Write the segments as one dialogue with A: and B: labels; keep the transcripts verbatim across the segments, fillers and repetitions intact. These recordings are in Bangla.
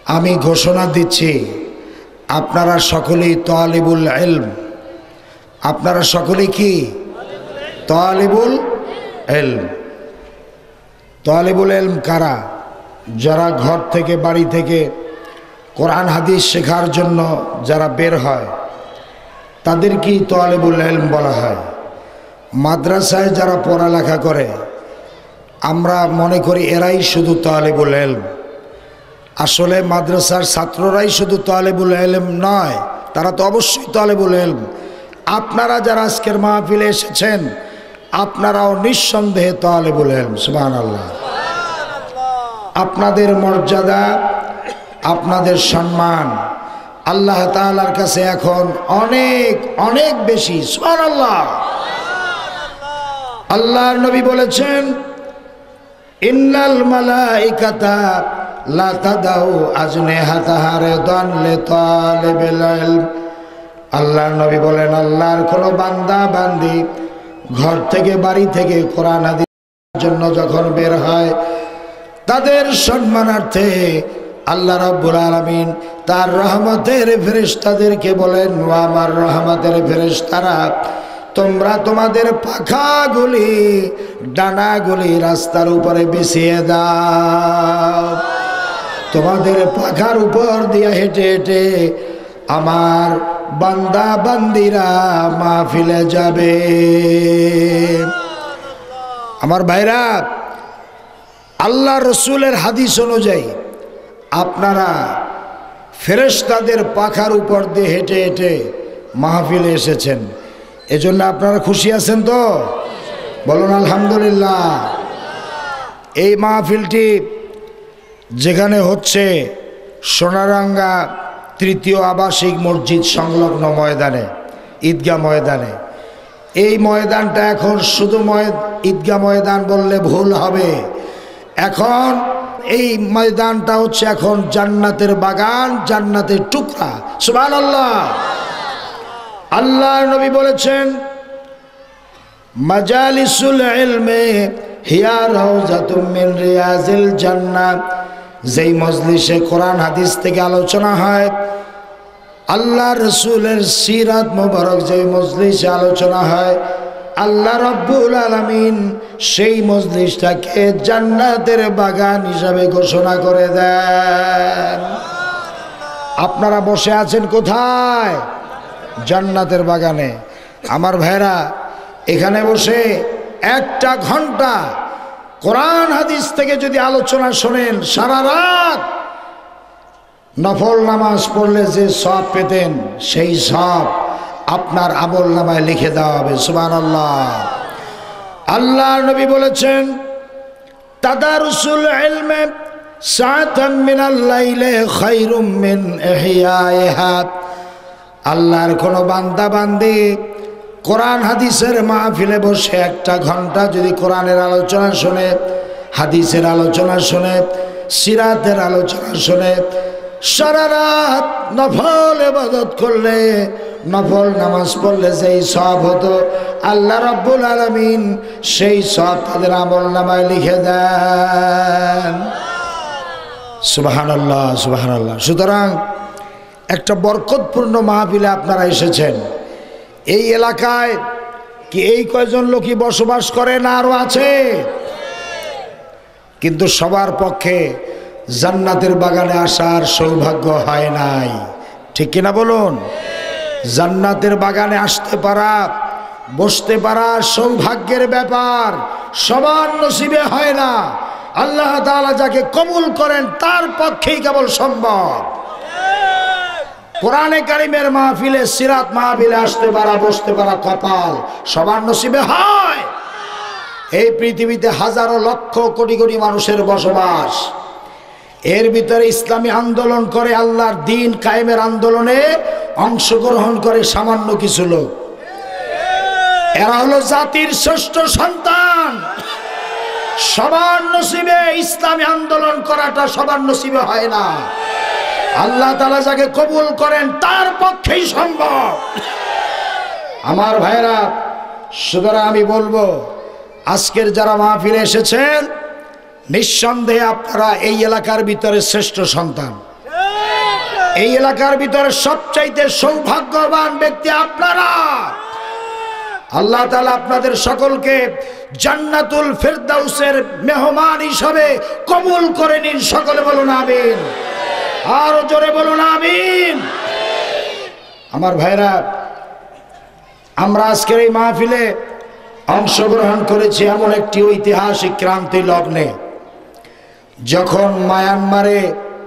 A: আমি ঘোষণা দিচ্ছি আপনারা সকলেই তালিবুল ইলম। আপনারা সকলেই কি তালিবুল ইলম? তালিবুল ইলম কারা? যারা ঘর থেকে বাড়ি থেকে কোরআন হাদিস শেখার জন্য যারা বের হয় তাদেরকেই তালিবুল ইলম বলা হয়। মাদ্রাসায় যারা পড়ালেখা করে আমরা মনে করি এরাই শুধু তালিবুল ইলম। আসলে মাদ্রাসার ছাত্ররাই শুধু তালিবুল ইলম নয়, তারা তো অবশ্যই তালিবুল ইলম। আপনারা যারা আজকের মাহফিলে এসেছেন আপনারাও নিঃসন্দেহে তালিবুল ইলম। সুবহানাল্লাহ। আপনাদের মর্যাদা, আপনাদের সম্মান আল্লাহ তাআলার কাছে এখন অনেক অনেক বেশি। সুবহানাল্লাহ। আল্লাহর নবী বলেছেন, ইন্নাল মালাইকাতা লা তাদাউ আজনিহাতাহা রিদান লিতালিবিল ইলম। আল্লাহর নবী বলেন, আল্লাহর কোন বান্দা বান্দি ঘর থেকে বাড়ি থেকে কোরআন হাদিসের জন্য যখন বের হয় তাদের সম্মানার্থে আল্লাহ রাব্বুল আলামিন তার রহমতের ফেরেশতাদেরকে বলেন, ও আমার রহমতের ফেরেশতারা, তোমরা তোমাদের পাখাগুলি ডানাগুলি রাস্তার উপরে বিছিয়ে দাও। তোমাদের পাখার উপর দিয়ে হেঁটে হেঁটে আমার বান্দা বান্দিরা মাহফিলে যাবে। আমার ভাইরা, আল্লাহ রসুলের হাদিস অনুযায়ী আপনারা ফেরেশতাদের পাখার উপর দিয়ে হেঁটে হেঁটে মাহফিলে এসেছেন, এজন্য আপনারা খুশি আছেন তো? বলুন আলহামদুলিল্লাহ। এই মাহফিলটি যেখানে হচ্ছে সোনারাঙ্গা তৃতীয় আবাসিক মসজিদ সংলগ্ন ময়দানে, ঈদগাহ ময়দানে। এই ময়দানটা এখন শুধু ঈদগাহ ময়দান বললে ভুল হবে। এখন এই ময়দানটা হচ্ছে এখন জান্নাতের বাগান, জান্নাতের টুকরা। সুবহানাল্লাহ। আল্লাহর নবী বলেছেন, মাজালিসুল ইলমে হিয়া রাউযাতুম মিন রিয়াজিল জান্নাহ। যেই মজলিসে কোরআন হাদিস থেকে আলোচনা হয়, আল্লাহ রসুলের সিরাত মোবারক যেই মজলিসে আলোচনা হয়, আল্লাহ রাব্বুল আলামিন সেই মজলিসটাকে জান্নাতের বাগান হিসাবে ঘোষণা করে দেন। আপনারা বসে আছেন কোথায়? জান্নাতের বাগানে। আমার ভাইরা, এখানে বসে একটা ঘন্টা কোরআন হাদিস থেকে যদি আলোচনা শোনেন, সারা রাত নফল নামাজ পড়লে যে সওয়াব পেতেন সেই সওয়াব আপনার আমল নামায় লিখে দেওয়া হবে। সুবহানাল্লাহ। আল্লাহর নবী বলেছেন, তাদারুসুল ইলমে সাআতাম মিনাল লাইলি খায়রুম মিন ইহইয়াইহা। আল্লাহর কোন বান্দা বান্দি কোরআন হাদিসের মাহফিলে বসে একটা ঘন্টা যদি কোরআনের আলোচনা শোনে, হাদিসের আলোচনা শোনে, সিরাতের আলোচনা শোনে, সারা রাত নফল ইবাদত করলে, নফল নামাজ পড়লে যেই সওয়াব হতো, আল্লাহ রাব্বুল আলামিন সেই সওয়াব তাদের আমল নামায় লিখে দেন। সুবহানাল্লাহ, সুবহানাল্লাহ। সুতরাং একটা বরকতপূর্ণ মাহফিলে আপনারা এসেছেন। এই এলাকায় কি এই কয়জন লোকই বসবাস করে না আরো আছে? কিন্তু সবার পক্ষে জান্নাতের বাগানে আসার সৌভাগ্য হয় নাই, ঠিক কিনা বলুন? জান্নাতের বাগানে আসতে পারা, বসতে পারা সৌভাগ্যের ব্যাপার, সবার নসিবে হয় না। আল্লাহ তাআলা যাকে কবুল করেন তার পক্ষেই কেবল সম্ভব। কোরআনে কারিমের মাহফিলে, সিরাত মাহফিলে আসতে পারা, বসতে পারা কপাল, সবার নসিবে হয়। এই পৃথিবীতে হাজারো লক্ষ কোটি কোটি মানুষের বসবাস, এর ভিতরে ইসলামী আন্দোলন করে, আল্লাহর দ্বীন কায়েমের আন্দোলনে অংশগ্রহণ করে সামান্য কিছু লোক। এরা হলো জাতির শ্রেষ্ঠ সন্তান। সবার নসিবে ইসলামী আন্দোলন করাটা সবার নসিবে হয় না। আল্লাহ তাআলা যাকে কবুল করেন তার পক্ষেই সম্ভব। আমার ভাইরা, সুতরাং আমি বলবো, আজকের যারা মাহফিলে এসেছেন নিঃসন্দেহে আপনারা এই এলাকার ভিতরে শ্রেষ্ঠ সন্তান। এই এলাকার ভিতরে সবচাইতে সৌভাগ্যবান ব্যক্তি আপনারা। আল্লাহ তাআলা আপনাদের সকলকে জান্নাতুল ফেরদাউসের মেহমান হিসাবে কবুল করে নিন। সকলে বলুন আমিন, আরো জোরে বলুন আমিন। আমার ভাইরা, আমরা আজকের এই মাহফিলে অংশগ্রহণ করেছি এমন একটি ঐতিহাসিক ক্রান্তি লগ্নে, যখন মায়ানমারে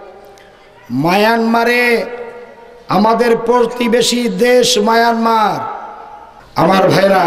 A: মায়ানমারে আমাদের প্রতিবেশী দেশ মায়ানমার, আমার ভাইরা,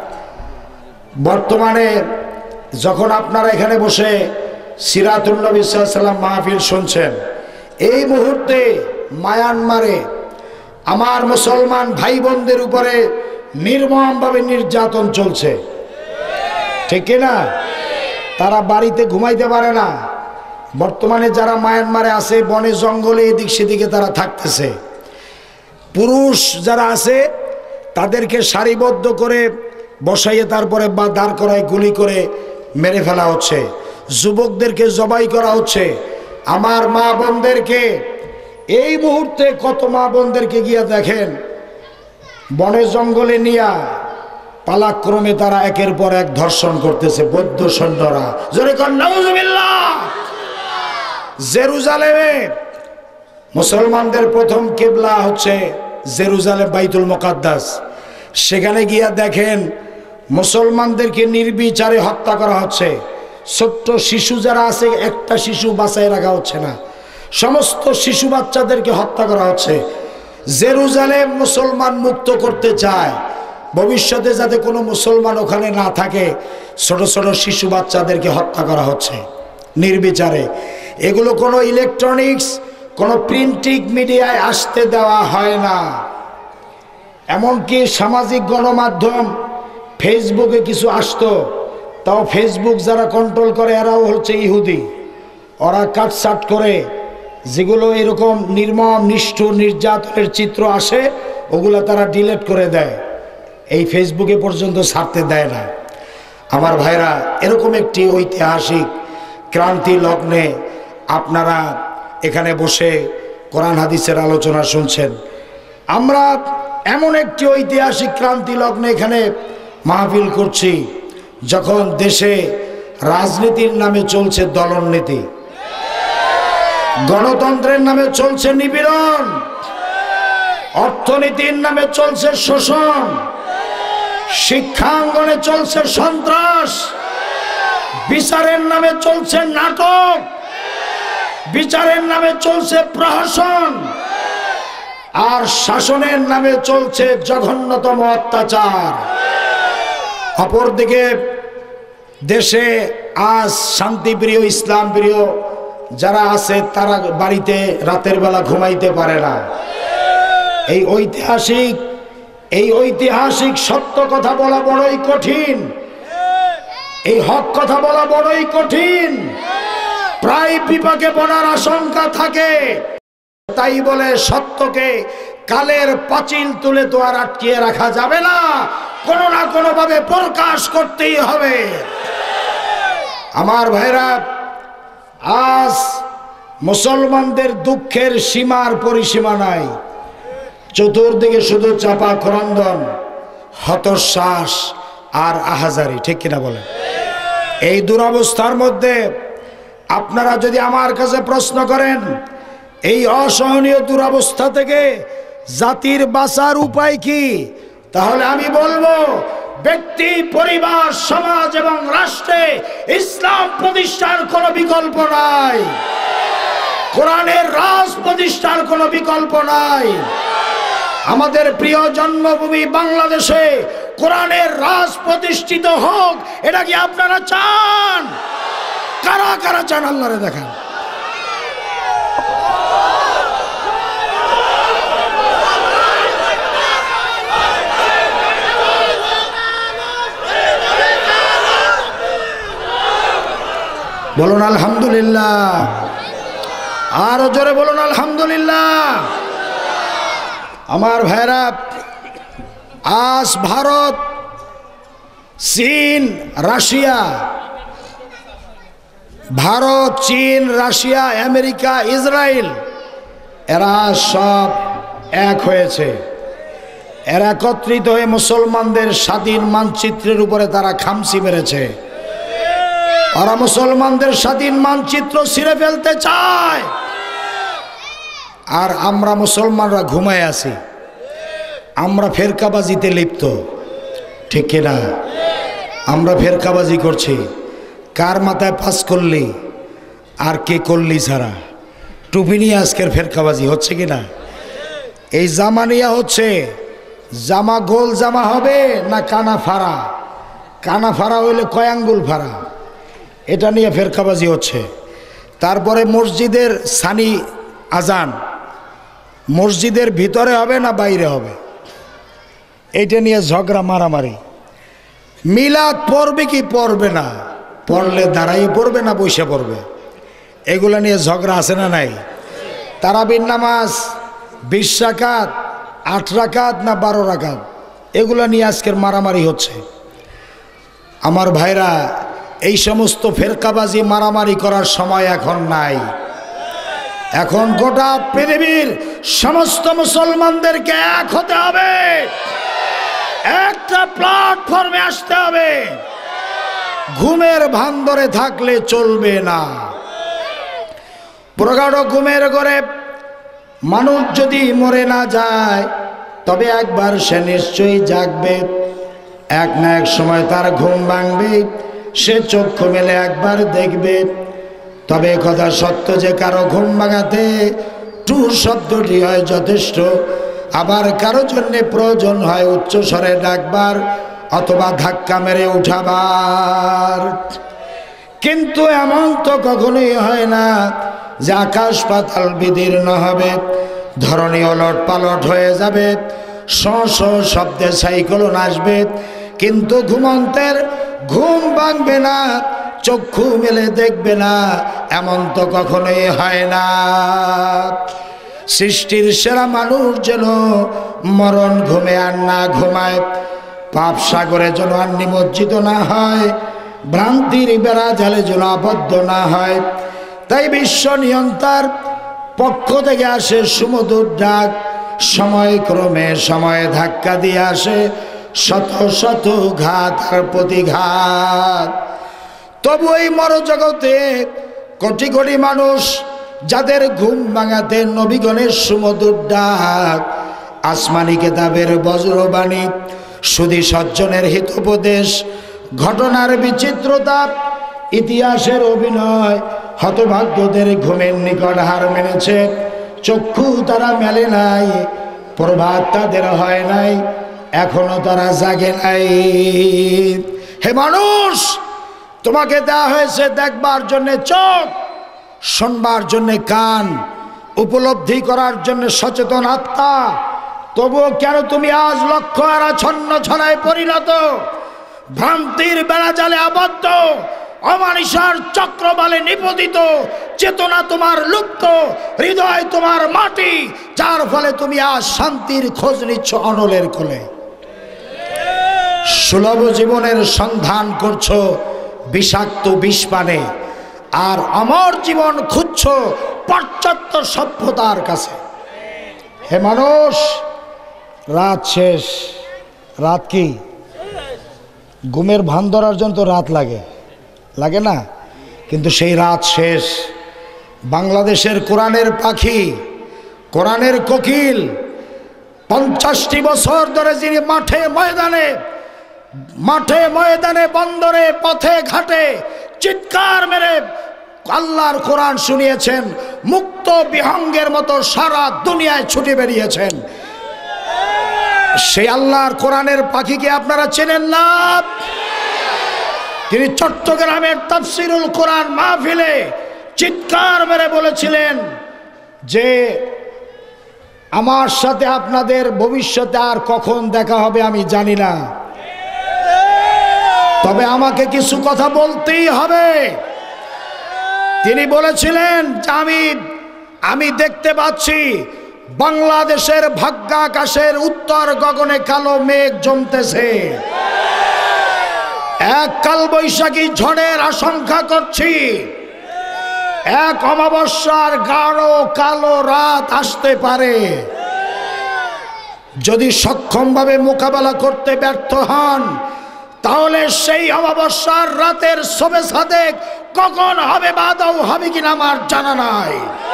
A: বর্তমানে যখন আপনারা এখানে বসে সিরাতুন নবী সাল্লাল্লাহু আলাইহি ওয়াসাল্লাম মাহফিল শুনছেন, এই মুহূর্তে মায়ানমারে আমার মুসলমান ভাই বোনদের উপরে নির্মমভাবে নির্যাতন চলছে, ঠিক কিনা? তারা বাড়িতে ঘুমাইতে পারে না। বর্তমানে যারা মায়ানমারে আছে, বনে জঙ্গলে এদিক সেদিকে তারা থাকতেছে। পুরুষ যারা আছে তাদেরকে সারিবদ্ধ করে বসাইয়ে তারপরে বা দাঁড় করায় গুলি করে মেরে ফেলা হচ্ছে। যুবকদেরকে জবাই করা হচ্ছে। আমার মা বোনদেরকে এই মুহূর্তে, কত মা বোনদেরকে গিয়ে দেখেন বনে জঙ্গলে নিয়া পালাক্রমে তারা একের পর এক ধর্ষণ করতেছে বৌদ্ধ সৈন্যরা। জোরে কর নাউজুবিল্লাহ। জেরুজালেমে মুসলমানদের প্রথম কিবলা হচ্ছে জেরুজালেম, বাইতুল মুকাদ্দাস। সেখানে গিয়া দেখেন মুসলমানদেরকে নির্বিচারে হত্যা করা হচ্ছে। ছোট্ট শিশু যারা আছে, একটা শিশু বাঁচায় রাখা হচ্ছে না, সমস্ত শিশু বাচ্চাদেরকে হত্যা করা হচ্ছে। জেরুজালেম মুসলমান মুক্ত করতে চায়, ভবিষ্যতে যাতে কোনো মুসলমান ওখানে না থাকে, ছোট ছোট শিশু বাচ্চাদেরকে হত্যা করা হচ্ছে নির্বিচারে। এগুলো কোনো ইলেকট্রনিক্স, কোনো প্রিন্টিং মিডিয়ায় আসতে দেওয়া হয় না। এমনকি সামাজিক গণমাধ্যম ফেসবুকে কিছু আসতো, তাও ফেসবুক যারা কন্ট্রোল করে এরাও হচ্ছে ইহুদি। ওরা কাটসাট করে যেগুলো এরকম নির্মম নিষ্ঠুর নির্যাতনের চিত্র আসে, ওগুলো তারা ডিলিট করে দেয়, এই ফেসবুকে পর্যন্ত ছাড়তে দেয় না। আমার ভাইরা, এরকম একটি ঐতিহাসিক ক্রান্তি লগ্নে আপনারা এখানে বসে কোরআন হাদিসের আলোচনা শুনছেন। আমরা এমন একটি ঐতিহাসিক ক্রান্তি লগ্নে এখানে মাহফিল করছি, যখন দেশে রাজনীতির নামে চলছে দলননীতি, গণতন্ত্রের নামে চলছে নিপীড়ন, অর্থনীতির নামে চলছে শোষণ, শিক্ষাঙ্গনে চলছে সন্ত্রাস, বিচারের নামে চলছে নাটক, বিচারের নামে চলছে প্রহসন, আর শাসনের নামে চলছে জঘন্যতম অত্যাচার। অপরদিকে দেশে আজ শান্তিপ্রিয় ইসলাম প্রিয় যারা আছে, তারা বাড়িতে রাতের বেলা ঘুমাইতে পারে না। এই ঐতিহাসিক এই ঐতিহাসিক সত্য কথা বলা বড়ই কঠিন, এই হক কথা বলা বড়ই কঠিন, প্রায় বিপাকে পড়ার আশঙ্কা থাকে। তাই বলে সত্যকে কালের পাঁচিল তুলে তো আর আটকিয়ে রাখা যাবে না, কোনো না কোনো ভাবে প্রকাশ করতেই হবে। আমার ভাইরা, আজ মুসলমানদের দুঃখের সীমার পরিসীমা নাই। চতুর্দিকে শুধু চাপা ক্রন্দন, হতাশ আর আহাজারি, ঠিক কিনা বলেন? এই দুরবস্থার মধ্যে আপনারা যদি আমার কাছে প্রশ্ন করেন এই অসহনীয় দুরবস্থা থেকে জাতির বাঁচার উপায় কি, তাহলে আমি বলবো ব্যক্তি, পরিবার, সমাজ এবং রাষ্ট্রে ইসলাম প্রতিষ্ঠার কোনো বিকল্প নাই, কোরআনের রাজ প্রতিষ্ঠার কোনো বিকল্প নাই। আমাদের প্রিয় জন্মভূমি বাংলাদেশে কোরআনের রাজ প্রতিষ্ঠিত হোক, এটা কি আপনারা চান? কারা কারা চান আল্লাহরে দেখান। বলুন আলহামদুলিল্লাহ, আরো জোরে বলুন আলহামদুলিল্লাহ। আমার ভাইরা, আজ ভারত, চীন, রাশিয়া, ভারত, চীন, রাশিয়া, আমেরিকা, ইসরায়েল এরা সব এক হয়েছে। এরা একত্রিত হয়ে মুসলমানদের স্বাধীন মানচিত্রের উপরে তারা খামচি মেরেছে। ওরা মুসলমানদের স্বাধীন মানচিত্র ছিঁড়ে ফেলতে চায়, আর আমরা মুসলমানরা ঘুমায় আছি, আমরা ফেরকাবাজিতে লিপ্ত, ঠিক কিনা? আমরা ফেরকাবাজি করছি। কার মাথায় পাস করলি আর কে করলি ছাড়া টুপি নিয়ে আজকের ফেরকাবাজি হচ্ছে কিনা? এই জামা নিয়ে হচ্ছে, জামা গোল জামা হবে না কানা ফাড়া? কানা ফাড়া হইলে কয় আঙ্গুল ফাড়া, এটা নিয়ে ফেরকাবাজি হচ্ছে। তারপরে মসজিদের সানি আজান মসজিদের ভিতরে হবে না বাইরে হবে, এইটা নিয়ে ঝগড়া মারামারি। মিলাদ পড়বে কি পড়বে না, পড়লে দাঁড়াই পড়বে না বসে পড়বে, এগুলা নিয়ে ঝগড়া আছে না নাই? তারাবির নামাজ বিশ রাকাত, আট রাকাত না বারো রাকাত, এগুলা নিয়ে আজকের মারামারি হচ্ছে। আমার ভাইরা, এই সমস্ত ফেরকাবাজি মারামারি করার সময় এখন নাই। এখন গোটা পৃথিবীর সমস্ত মুসলমানদেরকে এক হতে হবে, একটা প্ল্যাটফর্মে আসতে হবে। ঘুমের ভান ধরে থাকলে চলবে না। প্রগাঢ় ঘুমের ঘরে মানুষ যদি মরে না যায়, তবে একবার সে নিশ্চয়ই জাগবে, এক না এক সময় তার ঘুম ভাঙবে, সে চক্ষু মেলে একবার দেখবে। তবে কথা সত্য যে কারো ঘুম ভাঙাতে টু শব্দটি হয় যথেষ্ট, আবার কারো জন্যে প্রয়োজন হয় উচ্চ স্বরে ডাকবার অথবা ধাক্কা মেরে উঠাবার। কিন্তু এমন তো কখনোই হয় না যে আকাশ পাতাল বিদীর্ণ হবে, ধরণী ওলট পালট হয়ে যাবে, শ শ শব্দে সাইক্লোন আসবে, কিন্তু ঘুমন্তের ঘুম ভাঙবে না, চক্ষু মেলে দেখবে না, এমন তো কখনোই হয় না। সৃষ্টির সেরা মানুষ যেন মরণ ঘুমে আর না ঘুমায়, পাপ সাগরে যেন আর নিমজ্জিত না হয়, ভ্রান্তির বেড়া জালে যেন আবদ্ধ না হয়। তাই বিশ্ব নিয়ন্তার পক্ষ থেকে আসে সুমধুর ডাক, সময় ক্রমে সময় ধাক্কা দিয়ে আসে শত শত ঘাত আর প্রতিঘাত। তবু এই মরজগতে কোটি কোটি মানুষ যাদের ঘুম ভাঙাতে নবীগণের সুমধুর ডাক, আসমানি কেতাবের বজ্রবাণী, সুধী সজ্জনের হিতোপদেশ, ঘটনার বিচিত্রতা, ইতিহাসের অভিনয়, হতভাগ্যদের ঘুমের নিকট হার মেনেছে, চক্ষু তারা মেলে নাই, প্রভাত তাদের হয় নাই, এখনো তারা জাগে নাই। হে মানুষ, তোমাকে দেওয়া হয়েছে দেখবার জন্যে চোখ, শুনবার জন্যে কান, উপলব্ধি করার জন্য সচেতন আত্মা। তবুও কেন তুমি আজ লক্ষ্য আর ছন্ন ছড়ায় পরিণত, ভ্রান্তির বেড়াজালে আবদ্ধ, অমানিসার চক্রবালে নিপতিত, চেতনা তোমার লুপ্ত, হৃদয় তোমার মাটি, যার ফলে তুমি আজ শান্তির খোঁজ নিচ্ছ অনলের কোলে। সুলভ জীবনের সন্ধান করছো বিষাক্ত বিষ পানে, আর অমর জীবন খুঁজছ পাশ্চাত্য সভ্যতার কাছে। হে মানুষ, রাত শেষ। রাত কি? ঘুমের ভান ধরার জন্য তো রাত লাগে, লাগে না? কিন্তু সেই রাত শেষ। বাংলাদেশের কোরআনের পাখি, কোরআনের কোকিল, পঞ্চাশটি বছর ধরে যিনি মাঠে ময়দানে মাঠে ময়দানে বন্দরে পথে ঘাটে চিৎকার মেরে আল্লাহর কোরআন শুনিয়েছেন, মুক্ত বিহঙ্গের মতো সারা দুনিয়ায় ছুটে বেরিয়েছেন, সেই আল্লাহর কোরআনের পাখিকে আপনারা চেনেন না? তিনি চট্টগ্রামের তাফসিরুল কোরআন মাহফিলে চিৎকার মেরে বলেছিলেন যে আমার সাথে আপনাদের ভবিষ্যতে আর কখন দেখা হবে আমি জানি না, তবে আমাকে কিছু কথা বলতেই হবে। তিনি বলেছিলেন যে আমি আমি দেখতে পাচ্ছি বাংলাদেশের ভাগ্যাকাশের উত্তর গগনে কালো মেঘ জমতেছে, এক কালবৈশাখী ঝড়ের আশঙ্কা করছি, এক অমাবস্যার গাঢ় কালো রাত আসতে পারে। যদি সক্ষমভাবে মোকাবেলা করতে ব্যর্থ হন, তাহলে সেই অমাবস্যার রাতের শবে সাদেক কখন হবে বাদাও হবে কিনা আমার জানা নাই।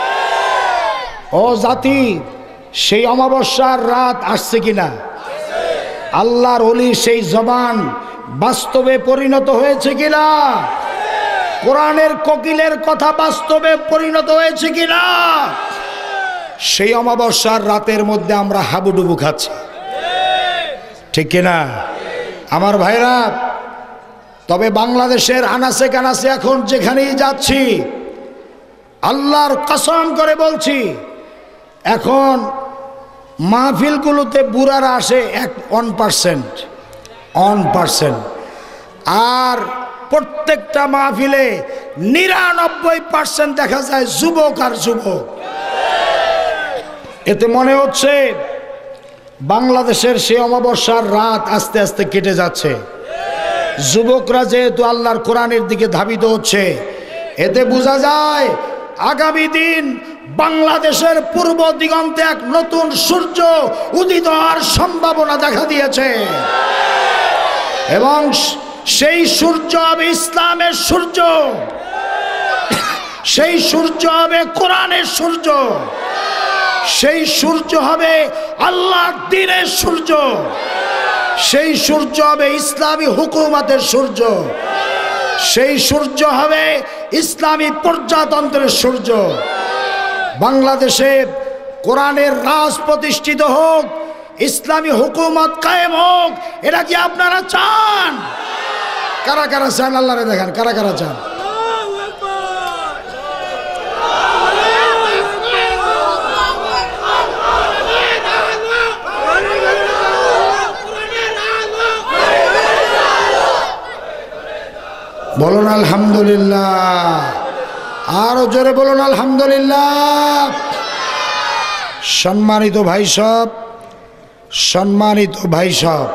A: ও জাতি, সেই অমাবস্যার রাত আসছে কিনা? আল্লাহর ওলি সেই জবান বাস্তবে পরিণত হয়েছে কিনা? কোরআনের কোকিলের কথা বাস্তবে পরিণত হয়েছে কিনা? সেই অমাবস্যার রাতের মধ্যে আমরা হাবুডুবু খাচ্ছি, ঠিক কিনা আমার ভাইরা? তবে বাংলাদেশের আনাচে কানাচে এখন যেখানেই যাচ্ছি, আল্লাহর কসম করে বলছি, এখন মাহফিলগুলোতে বুড়ারা আসে এক ওয়ান পার্সেন্ট ওয়ান পার্সেন্ট আর প্রত্যেকটা মাহফিলে নিরানব্বই পার্সেন্ট দেখা যায় যুবক আর যুবক। এতে মনে হচ্ছে বাংলাদেশের সেই অমাবস্যার রাত আস্তে আস্তে কেটে যাচ্ছে। যুবকরা যেহেতু আল্লাহর কোরআনের দিকে ধাবিত হচ্ছে, এতে বোঝা যায় আগামী দিন বাংলাদেশের পূর্ব দিগন্তে এক নতুন সূর্য উদিত হওয়ার সম্ভাবনা দেখা দিয়েছে, এবং সেই সূর্য হবে ইসলামের সূর্য, সেই সূর্য হবে কোরআনের সূর্য, সেই সূর্য হবে আল্লাহর দ্বীনের সূর্য, সেই সূর্য হবে ইসলামী হুকুমতের সূর্য, সেই সূর্য হবে ইসলামী প্রজাতন্ত্রের সূর্য। বাংলাদেশে কোরআনের রাজ প্রতিষ্ঠিত হোক, ইসলামী হুকুমত কায়েম হোক, এটা কি আপনারা চান? কারা কারা চান? আল্লাহরে দেখান, কারা কারা চান? বলুন আলহামদুলিল্লাহ, আরো জোরে বলুন আলহামদুলিল্লাহ। সম্মানিত ভাই সব, সম্মানিত ভাই সব,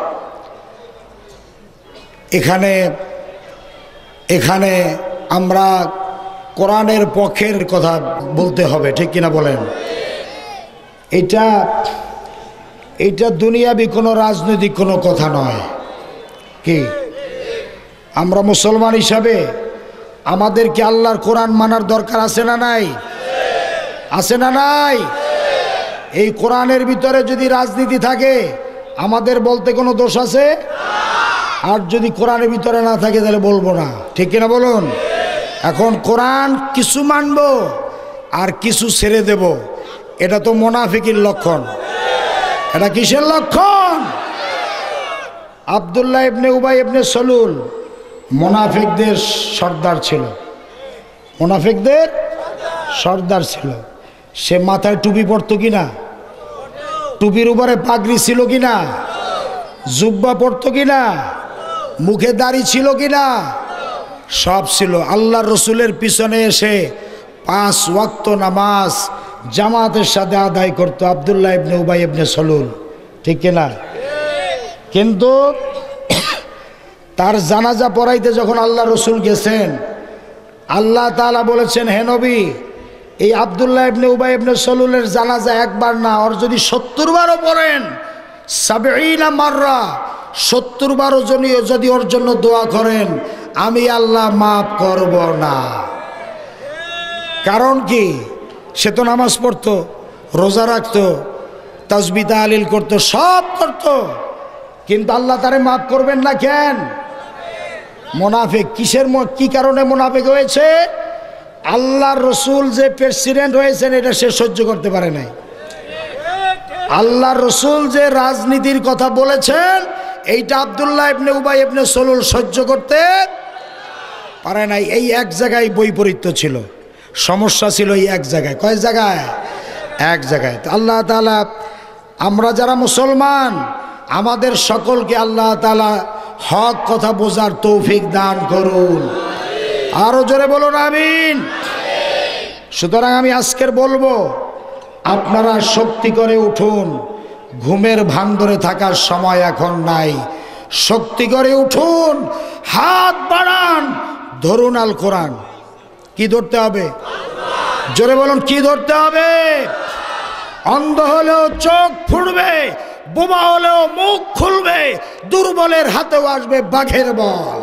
A: এখানে এখানে আমরা কোরআনের পক্ষের কথা বলতে হবে, ঠিক কিনা বলেন? এটা এটা দুনিয়াবি কোনো রাজনৈতিক কোনো কথা নয়। কি আমরা মুসলমান হিসাবে আমাদেরকে আল্লাহর কোরআন মানার দরকার আছে না নাই? আছে না নাই? এই কোরআনের ভিতরে যদি রাজনীতি থাকে আমাদের বলতে কোনো দোষ আছে? আর যদি কোরআনের ভিতরে না থাকে তাহলে বলবো না, ঠিক কিনা বলুন? এখন কোরআন কিছু মানবো আর কিছু ছেড়ে দেব, এটা তো মুনাফিকের লক্ষণ। এটা কিসের লক্ষণ? আব্দুল্লাহ ইবনে উবাই ইবনে সলুল মুনাফিকদের সর্দার ছিল, মুনাফিকদের সর্দার ছিল। সে মাথায় টুপি পরতো কিনা? টুপির উপরে পাগড়ি ছিল কিনা? জুব্বা পরতো কিনা? মুখে দাড়ি ছিল কিনা? সব ছিল। আল্লাহ রসুলের পিছনে এসে পাঁচ ওয়াক্ত নামাজ জামাতের সাথে আদায় করতো আব্দুল্লাহ ইবনে উবাই ইবনে সলুল, ঠিক কিনা? কিন্তু তার জানাজা পড়াইতে যখন আল্লাহ রসুল গেছেন, আল্লাহ তাআলা বলেছেন, হে নবী, এই আব্দুল্লাহ ইবনে উবাই ইবনে সলুলের জানাজা একবার না, ওর যদি সত্তর বারও পড়েন, সাবঈনা মাররা, সত্তর বারও যদি ওর জন্য দোয়া করেন, আমি আল্লাহ মাফ করব না। কারণ কি? সে তো নামাজ পড়তো, রোজা রাখতো, তাসবিহ তাহলিল করতো, সব করতো, কিন্তু আল্লাহ তারে মাফ করবেন না কেন? মুনাফিক। কিসের কি কারণে মুনাফিক হয়েছে? আল্লাহর রসুল যে প্রেসিডেন্ট হয়েছেন এটা সে সহ্য করতে পারে নাই। আল্লাহর রসুল যে রাজনীতির কথা বলেছেন এইটা আব্দুল্লাহ ইবনে উবাই ইবনে সলুল সহ্য করতে পারে নাই। এই এক জায়গায় বৈপরীত্য ছিল, সমস্যা ছিল এই এক জায়গায়। কয় জায়গায়? এক জায়গায়। তো আল্লাহ তাআলা, আমরা যারা মুসলমান, আমাদের সকলকে আল্লাহ তাআলা হক কথা বোঝার তৌফিক দান করুন। আরো জোরে বলুন আমিন। সুতরাং আমি আজকের বলবো, আপনারা শক্তি করে উঠুন, ঘুমের ভান ধরে থাকার সময় এখন নাই। শক্তি করে উঠুন, হাত বাড়ান, ধরুন আল কোরআন। কি ধরতে হবে? জোরে বলুন কি ধরতে হবে? অন্ধ হলেও চোখ ফুটবে, বোবা হলেও মুখ খুলবে, দুর্বলের হাতেও আসবে বাঘের বল।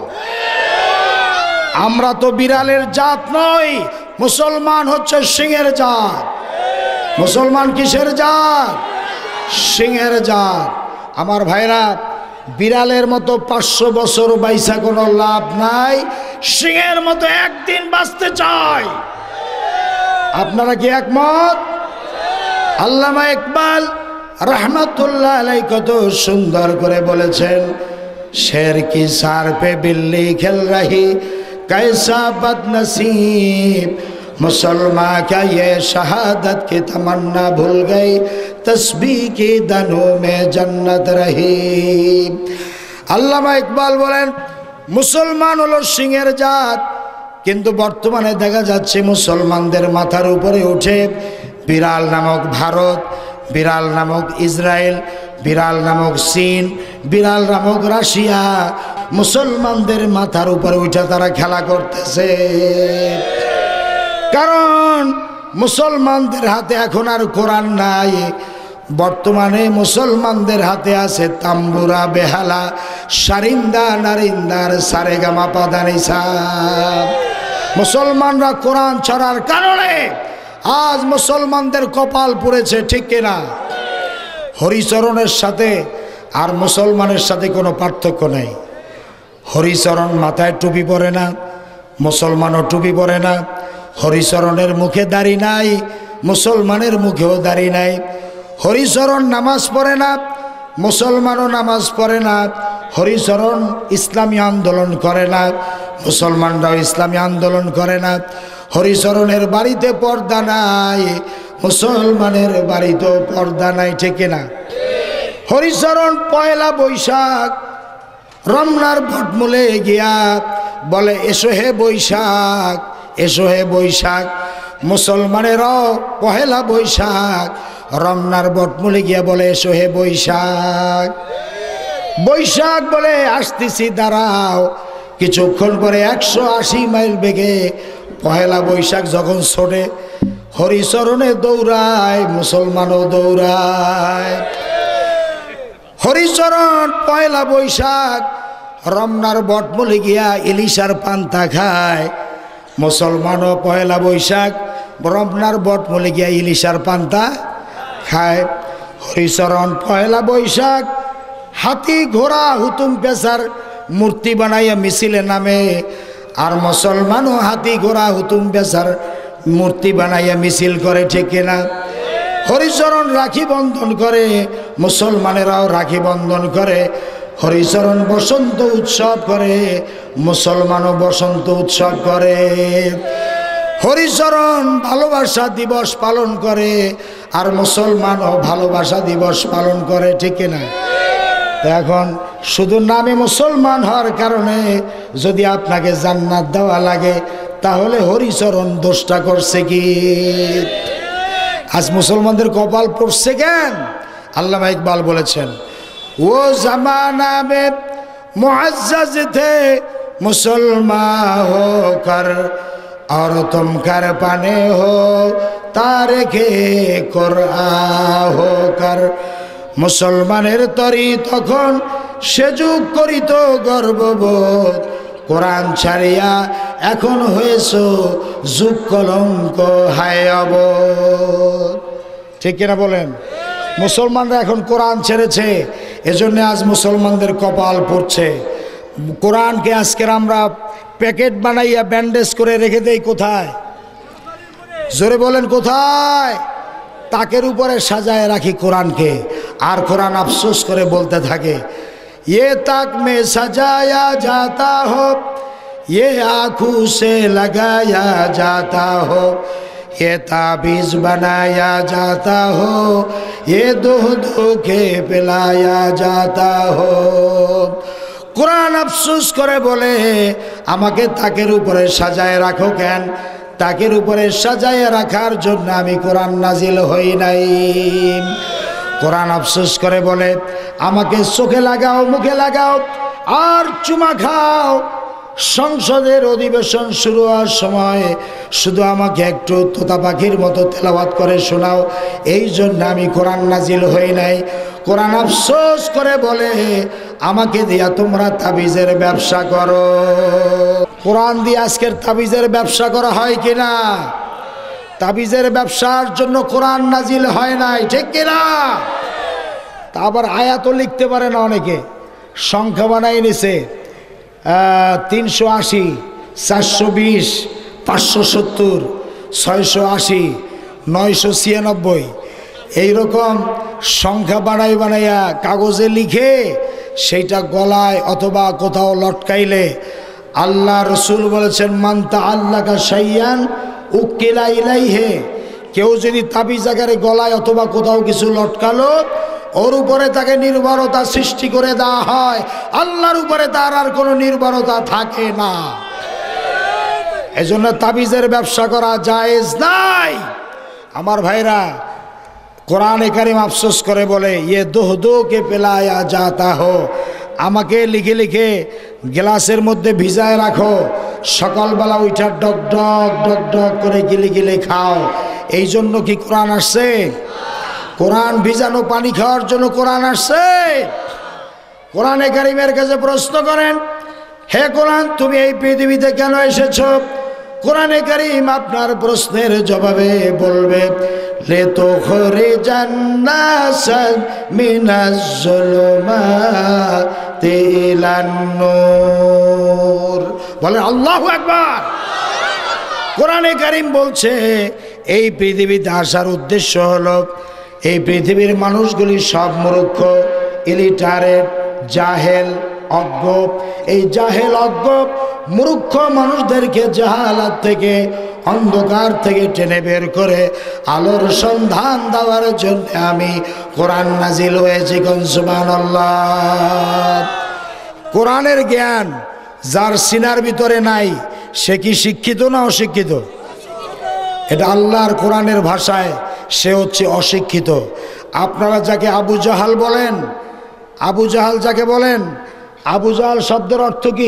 A: আমরা তো বিড়ালের জাত নই, মুসলমান হচ্ছে সিংহের জাত। মুসলমান কিসের জাত? সিংহের জাত। আমার ভাইরা, বিড়ালের মতো পাঁচশো বছর বাইসা কোনো লাভ নাই, সিংহের মতো একদিন বাঁচতে চাই। আপনারা কি একমত? আল্লামা ইকবাল রহমতুল্লাহ আলাই কত সুন্দর করে বলেছেন, শের কি সার পে বিল্লি খেল রহি कैसा बदनसीब, मुसलमान क्या ये शहादत की तमन्ना भूल गई, तस्बीह की दनों में जन्नत रही। আল্লামা ইকবাল বলেন, মুসলমান হলো সিংহের জাত, কিন্তু বর্তমানে দেখা যাচ্ছে মুসলমানদের মাথার উপরে উঠে বিড়াল নামক ভারত, বিড়াল নামক ইসরায়েল, বিড়াল নামক চীন, বিড়াল নামক রাশিয়া, মুসলমানদের মাথার উপরে উঠে তারা খেলা করতেছে। কারণ মুসলমানদের হাতে এখন আর কোরআন নাই, বর্তমানে মুসলমানদের হাতে আছে তাম্বুরা, বেহালা, সারিন্দা, নারিন্দার সারেগামা পাদানিসা। মুসলমানরা কোরআন ছাড়ার কারণে আজ মুসলমানদের কপাল পুড়েছে, ঠিক কিনা? হরিচরণের সাথে আর মুসলমানের সাথে কোনো পার্থক্য নেই। হরিচরণ মাথায় টুপি পরে না, মুসলমানও টুপি পরে না। হরিচরণের মুখে দাড়ি নাই, মুসলমানের মুখেও দাড়ি নাই। হরিচরণ নামাজ পড়ে না, মুসলমানও নামাজ পড়ে না। হরিচরণ ইসলামী আন্দোলন করে না, মুসলমানরাও ইসলামী আন্দোলন করে না। হরিচরণের বাড়িতে পর্দা নাই, মুসলমানের বাড়িতেও পর্দা নাই, ঠিক না? হরিচরণ পয়লা বৈশাখ রমনার ভটমূলে গিয়া বলে, এসো হে বৈশাখ, এসো হে বৈশাখ। মুসলমানেরও পহেলা বৈশাখ রমনার বটমূলে গিয়া বলে, এসো হে বৈশাখ। বৈশাখ বলে, আসতেছি দাঁড়াও। কিছুক্ষণ পরে একশো আশি মাইল বেগে পহেলা বৈশাখ যখন ছোটে, হরিচরণে দৌড়ায়, মুসলমানও দৌড়ায়। হরিচরণ পয়লা বৈশাখ রমনার বটমূলে গিয়া ইলিশার পান্তা খায়, মুসলমানও পয়লা বৈশাখ রমনার বটমূলে গিয়া ইলিশার পান্তা খায়। হরিচরণ পয়লা বৈশাখ হাতি, ঘোড়া, হুতুম পেশার মূর্তি বানাইয়া মিছিলে নামে, আর মুসলমানও হাতি, ঘোড়া, হুতুম পেশার মূর্তি বানাইয়া মিছিল করে, ঠিক কিনা? হরিচরণ রাখি বন্ধন করে, মুসলমানেরাও রাখি বন্ধন করে। হরিচরণ বসন্ত উৎসব করে, মুসলমানও বসন্ত উৎসব করে। হরিচরণ ভালোবাসা দিবস পালন করে, আর মুসলমানও ভালোবাসা দিবস পালন করে, ঠিক না? এখন শুধু নামে মুসলমান হওয়ার কারণে যদি আপনাকে জান্নাত দেওয়া লাগে, তাহলে হরিচরণ দোষটা করছে কি? আজ মুসলমানদের কপাল পড়ছে কেন? আল্লামা ইকবাল বলেছেন, ও জামানা মে মুআজ্জাজ থে মুসলমান হোকর, और तुम कर पाने हो तारके कुরআন হোকর। মুসলমানের তরি তখন সে যুগ করিত গর্ববোধ, কোরআন ছাড়িয়া এখন হয়েছ যুগ কলঙ্ক হায় অবোধ। ঠিক কিনা বলেন? মুসলমানরা এখন কোরআন ছেড়েছে, এজন্য আজ মুসলমানদের কপাল পড়ছে। কোরআনকে আজকের আমরা প্যাকেট বানাইয়া ব্যান্ডেজ করে রেখে দেই কোথায়? জোরে বলেন কোথায়? তাকের উপরে সাজায় রাখি কোরআনকে, আর কোরআন আফসোস করে বলতে থাকে, ये तक में सजाया जाता हो, ये आँखों से लगाया जाता हो, ये ताबीज बनाया जाता हो, ये दो दो के पिलाया जाता हो। কোরআন আফসোস করে বলে, আমাকে তাকের উপরে সাজায় রাখো কেন? তাকের উপরে সাজায় রাখার জন্য আমি কোরআন নাজিল হই নাই। কোরআন আফসোস করে বলে, আমাকে চোখে লাগাও, মুখে লাগাও, আর চুমা খাও, সংসদের অধিবেশন শুরু হওয়ার সময় শুধু আমাকে একটু তোতা পাখির মতো তেলাওয়াত করে শোনাও, এই জন্য আমি কোরআন নাজিল হই নাই। কোরআন আফসোস করে বলে আমাকে দিয়া তোমরা তাবিজের ব্যবসা করো। কোরআন দিয়ে আজকের তাবিজের ব্যবসা করা হয় কিনা? তাবিজের ব্যবসার জন্য কোরআন নাজিল হয় নাই, ঠিক কিনা? তা আবার আয়াতও লিখতে পারে না অনেকে, সংখ্যা বানাই নিছে তিনশো আশি, চারশো বিশ, পাঁচশো সত্তর, ছয়শো আশি, নয়শো ছিয়ানব্বই, এইরকম সংখ্যা বানাই বানাইয়া কাগজে লিখে সেইটা গলায় অথবা কোথাও লটকাইলে আল্লাহ রসুল বলেছেন মান্তা আল্লাকা শাইয়ান উকিলা ইলাইহে, কেউ যদি তাবিজ আকারে গলায় অথবা কোথাও কিছু লটকালো ওর উপরে তাকে নির্ভরতা সৃষ্টি করে দেওয়া হয়, আল্লাহর উপরে তার আর কোনো নির্ভরতা থাকে না। এজন্য তাবিজের ব্যবসা করা জায়েজ নাই। আমার ভাইরা, কোরআনে কারিম আফসোস করে বলে ইয়ে দোহ দো কে পেলায়া যাতা হো, আমাকে লিখে লিখে গ্লাসের মধ্যে ভিজায় রাখো, সকালবেলা উঠা ডক ডক ডক ডক করে গিলে গিলে খাও। এই জন্য কি কোরআন আসছে? কোরআন ভিজানো পানি খাওয়ার জন্য কোরআন আসছে? কোরআনে কারিমের কাছে প্রশ্ন করেন, হে কোরআন তুমি এই পৃথিবীতে কেন এসেছো? কোরআনে কারিম আপনার প্রশ্নের জবাবে বলবে লে তো খরে জান্নাসান মিনাজ জুলুমাতি ইলান নূর। বলে আল্লাহু আকবার। কোরআনে কারিম বলছে এই পৃথিবীতে আসার উদ্দেশ্য হলো এই পৃথিবীর মানুষগুলি সব মূর্খ, ইলিটারেট, জাহেল, অজ্ঞ। এই জাহেল অজ্ঞ মূর্খ মানুষদেরকে জাহালাত থেকে, অন্ধকার থেকে টেনে বের করে আলোর সন্ধান দেওয়ার জন্য আমি কোরআন নাজিল হয়েছি। কোন সুবহানাল্লাহ। কোরআনের জ্ঞান যার সিনার ভিতরে নাই সে কি শিক্ষিত না অশিক্ষিত? এটা আল্লাহর কোরআনের ভাষায় সে হচ্ছে অশিক্ষিত। আপনারা যাকে আবু জাহাল বলেন, আবু জাহাল যাকে বলেন, আবু জাহাল শব্দের অর্থ কি?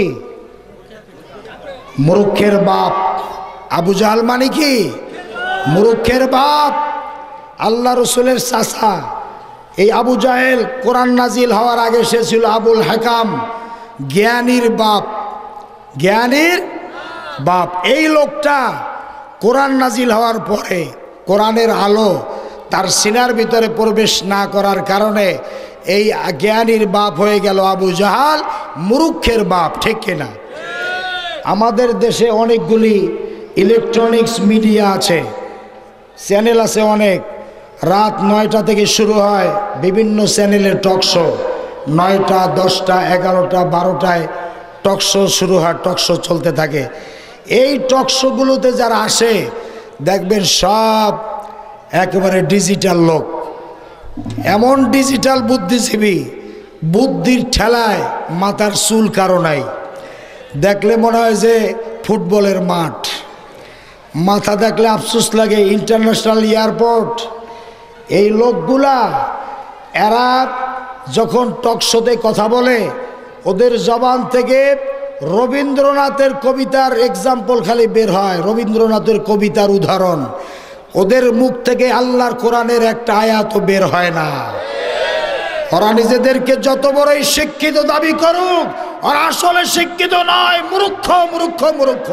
A: মূর্খের বাপ। আবু জাহাল মানে কি? মূর্খের বাপ, আল্লাহ রসুলের চাচা। এই আবু জাহেল কোরআন নাজিল হওয়ার আগে সে ছিল আবুল হাকাম, জ্ঞানীর বাপ, জ্ঞানীর বাপ। এই লোকটা কোরআন নাজিল হওয়ার পরে কোরআনের আলো তার সিনার ভিতরে প্রবেশ না করার কারণে এই জ্ঞানীর বাপ হয়ে গেল আবু জাহাল, মূর্খের বাপ, ঠিক কিনা? আমাদের দেশে অনেকগুলি ইলেকট্রনিক্স মিডিয়া আছে, চ্যানেল আছে অনেক। রাত নয়টা থেকে শুরু হয় বিভিন্ন চ্যানেলে টক শো, নয়টা, দশটা, এগারোটা, বারোটায় টক শো শুরু হয়, টক শো চলতে থাকে। এই টক শোগুলোতে যারা আসে দেখবেন সব একেবারে ডিজিটাল লোক, এমন ডিজিটাল বুদ্ধিজীবী, বুদ্ধির ঠেলায় মাথার চুল কারো নাই। দেখলে মনে হয় যে ফুটবলের মাঠ, মাথা দেখলে আফসোস লাগে ইন্টারন্যাশনাল এয়ারপোর্ট। এই লোকগুলা এরা যখন টক শোতে কথা বলে ওদের জবান থেকে রবীন্দ্রনাথের কবিতার এক্সাম্পল খালি বের হয়, রবীন্দ্রনাথের কবিতার উদাহরণ। ওদের মুখ থেকে আল্লাহর কোরআনের একটা আয়াতও বের হয় না। ওরা নিজেদেরকে যত বড়ই শিক্ষিত দাবি করুক, ওরা আসলে শিক্ষিত নয়, মূর্খ মূর্খ মূর্খ।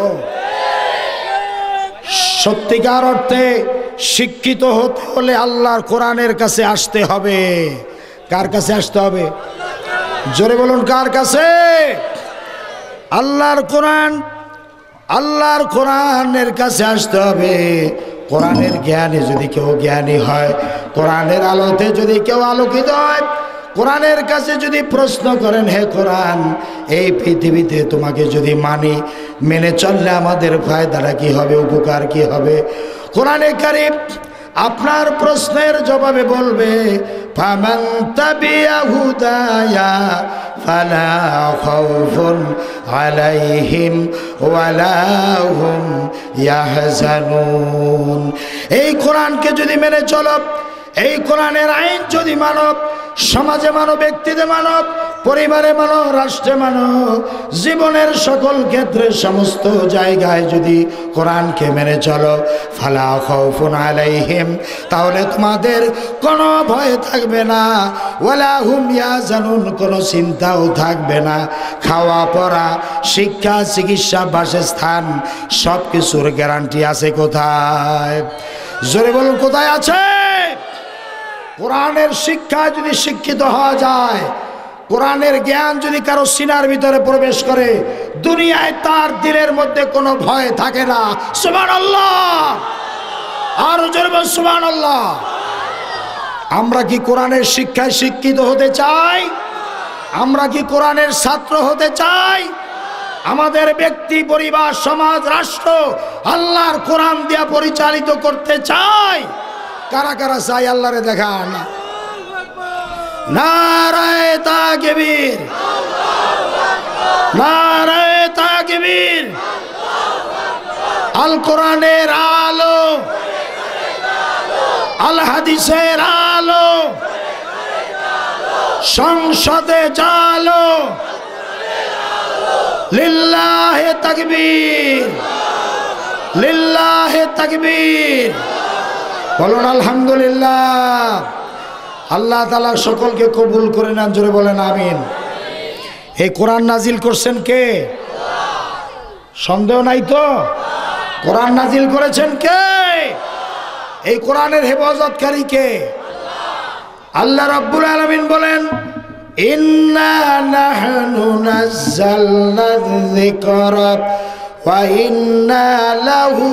A: সত্যিকার অর্থে শিক্ষিত হতে হলে আল্লাহর কোরআনের কাছে আসতে হবে। কার কাছে আসতে হবে? জোরে বলুন, কার কাছে? আল্লাহর কোরআন, আল্লাহর কোরআনের কাছে আসতে হবে। কোরআনের জ্ঞানে যদি কেউ জ্ঞানী হয়, কোরআনের আলোতে যদি কেউ আলোকিত হয়, কোরআনের কাছে যদি প্রশ্ন করেন হে কোরআন এই পৃথিবীতে তোমাকে যদি মানি, মেনে চললে আমাদের ফায়দাটা কি হবে, উপকার কি হবে? কোরআনে কারীম আপনার প্রশ্নের জবাবে বলবে ফামান তাবিয়া হুদায়া ফালা খাউফুন আলাইহিম ওয়ালা হুম ইয়াহজানুন। এই কোরআনকে যদি মেনে চলো, এই কোরআনের আইন যদি মানব, সমাজে মানব, ব্যক্তিতে মানব, পরিবারে মানো, রাষ্ট্রে মানো, জীবনের সকল ক্ষেত্রে সমস্ত জায়গায় যদি কোরআনকে মেনে চলো, ফালা খাউফুন আলাইহিম, তাহলে তোমাদের কোনো ভয় থাকবে না, ওয়ালা হুম ইয়াহজানুন, কোনো চিন্তাও থাকবে না। খাওয়া পড়া, শিক্ষা, চিকিৎসা, বাসস্থান সব কিছুর গ্যারান্টি আছে কোথায়? জোরে বলুন, কোথায় আছে? কোরআনের শিক্ষা যদি শিক্ষিত হওয়া যায়, কোরআনের জ্ঞান যদি কারো সিনার ভিতরে প্রবেশ করে, দুনিয়ায় তার দিলের মধ্যে কোনো ভয় থাকে না। সুবহানাল্লাহ, আর জোরে বলুন সুবহানাল্লাহ। আমরা কি কোরআনের শিক্ষায় শিক্ষিত হতে চাই? আমরা কি কোরআনের ছাত্র হতে চাই? আমাদের ব্যক্তি, পরিবার, সমাজ, রাষ্ট্র আল্লাহর কোরআন দিয়া পরিচালিত করতে চাই? কারা কারা চাই? আল্লাহরে দেখান। নারায়ে তাকবীর, নারায়ে তাকবীর। আল কোরআনের আলো, আল হাদিসের আলো, সংসদে চালো, লিল্লাহে তাকবীর, লিল্লাহে তাকবীর। বলুন আলহামদুলিল্লাহ। আল্লাহ তাআলা সকলকে কবুল করে নেন, জোরে বলেন আমিন। এই কোরআন নাজিল করছেন কে? সন্দেহ নাই তো? কোরআন নাজিল করেছেন কে? এই কোরআনের হেফাজতকারী কে? আল্লাহ রাব্বুল আলামিন বলেন, ইন্না নাহনু নাযালনা যিকরা ওয়া ইন্না লাহু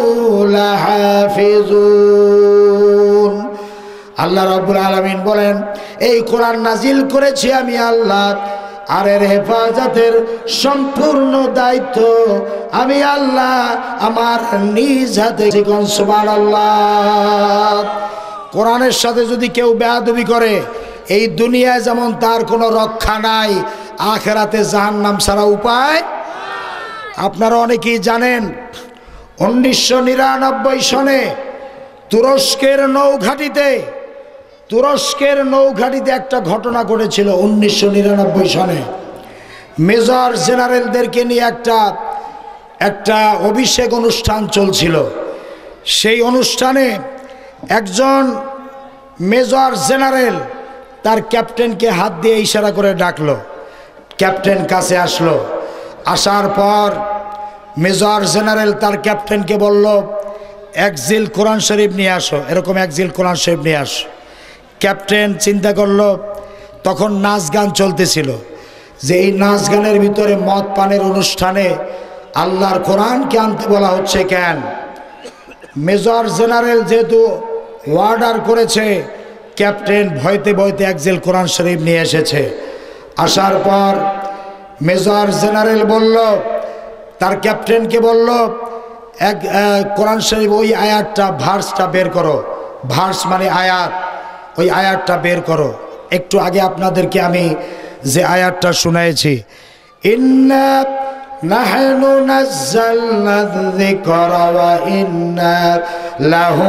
A: লাহাফিজুন। আল্লাহ রাব্বুল আলামিন বলেন, এই কোরআন নাজিল করেছি আমি আল্লাহ, আর এর হেফাজতের সম্পূর্ণ দায়িত্ব আমি আল্লাহ আমার নিজ হাতে। সুবহানাল্লাহ। কোরআনের সাথে যদি কেউ বেয়াদবি করে, এই দুনিয়ায় যেমন তার কোনো রক্ষা নাই, আখেরাতে জাহান্নাম ছাড়া উপায়। আপনারা অনেকেই জানেন, উনিশশো নিরানব্বই সনে তুরস্কের নৌঘাটিতে তুরস্কের নৌঘাটিতে একটা ঘটনা ঘটেছিল। উনিশশো নিরানব্বই সনে মেজর জেনারেলদেরকে নিয়ে একটা একটা অভিষেক অনুষ্ঠান চলছিল। সেই অনুষ্ঠানে একজন মেজর জেনারেল তার ক্যাপ্টেনকে হাত দিয়ে ইশারা করে ডাকলো। ক্যাপ্টেন কাছে আসলো। আসার পর মেজর জেনারেল তার ক্যাপ্টেনকে বলল, এক জিল কোরআন শরীফ নিয়ে আসো, এরকম এক জিল কোরআন শরীফ নিয়ে আসো। ক্যাপ্টেন চিন্তা করলো, তখন নাচ গান চলতেছিল, যে এই নাচ গানের ভিতরে মদ পানের অনুষ্ঠানে আল্লাহর কোরআনকে আনতে বলা হচ্ছে কেন? মেজর জেনারেল যেহেতু অর্ডার করেছে, ক্যাপ্টেন ভয়তে ভয়তে এক জিল কোরআন শরীফ নিয়ে এসেছে। আসার পর মেজর জেনারেল বলল, তার ক্যাপ্টেনকে বলল, এক কোরআন শরীফ ওই আয়াতটা, ভার্সটা বের করো। ভার্স মানে আয়াত, ওই আয়াতটা বের করো। একটু আগে আপনাদেরকে আমি যে আয়াতটা শুনাইছি, ইন্না নাহনু নাযালনা যিকরা ওয়া ইন্না লাহু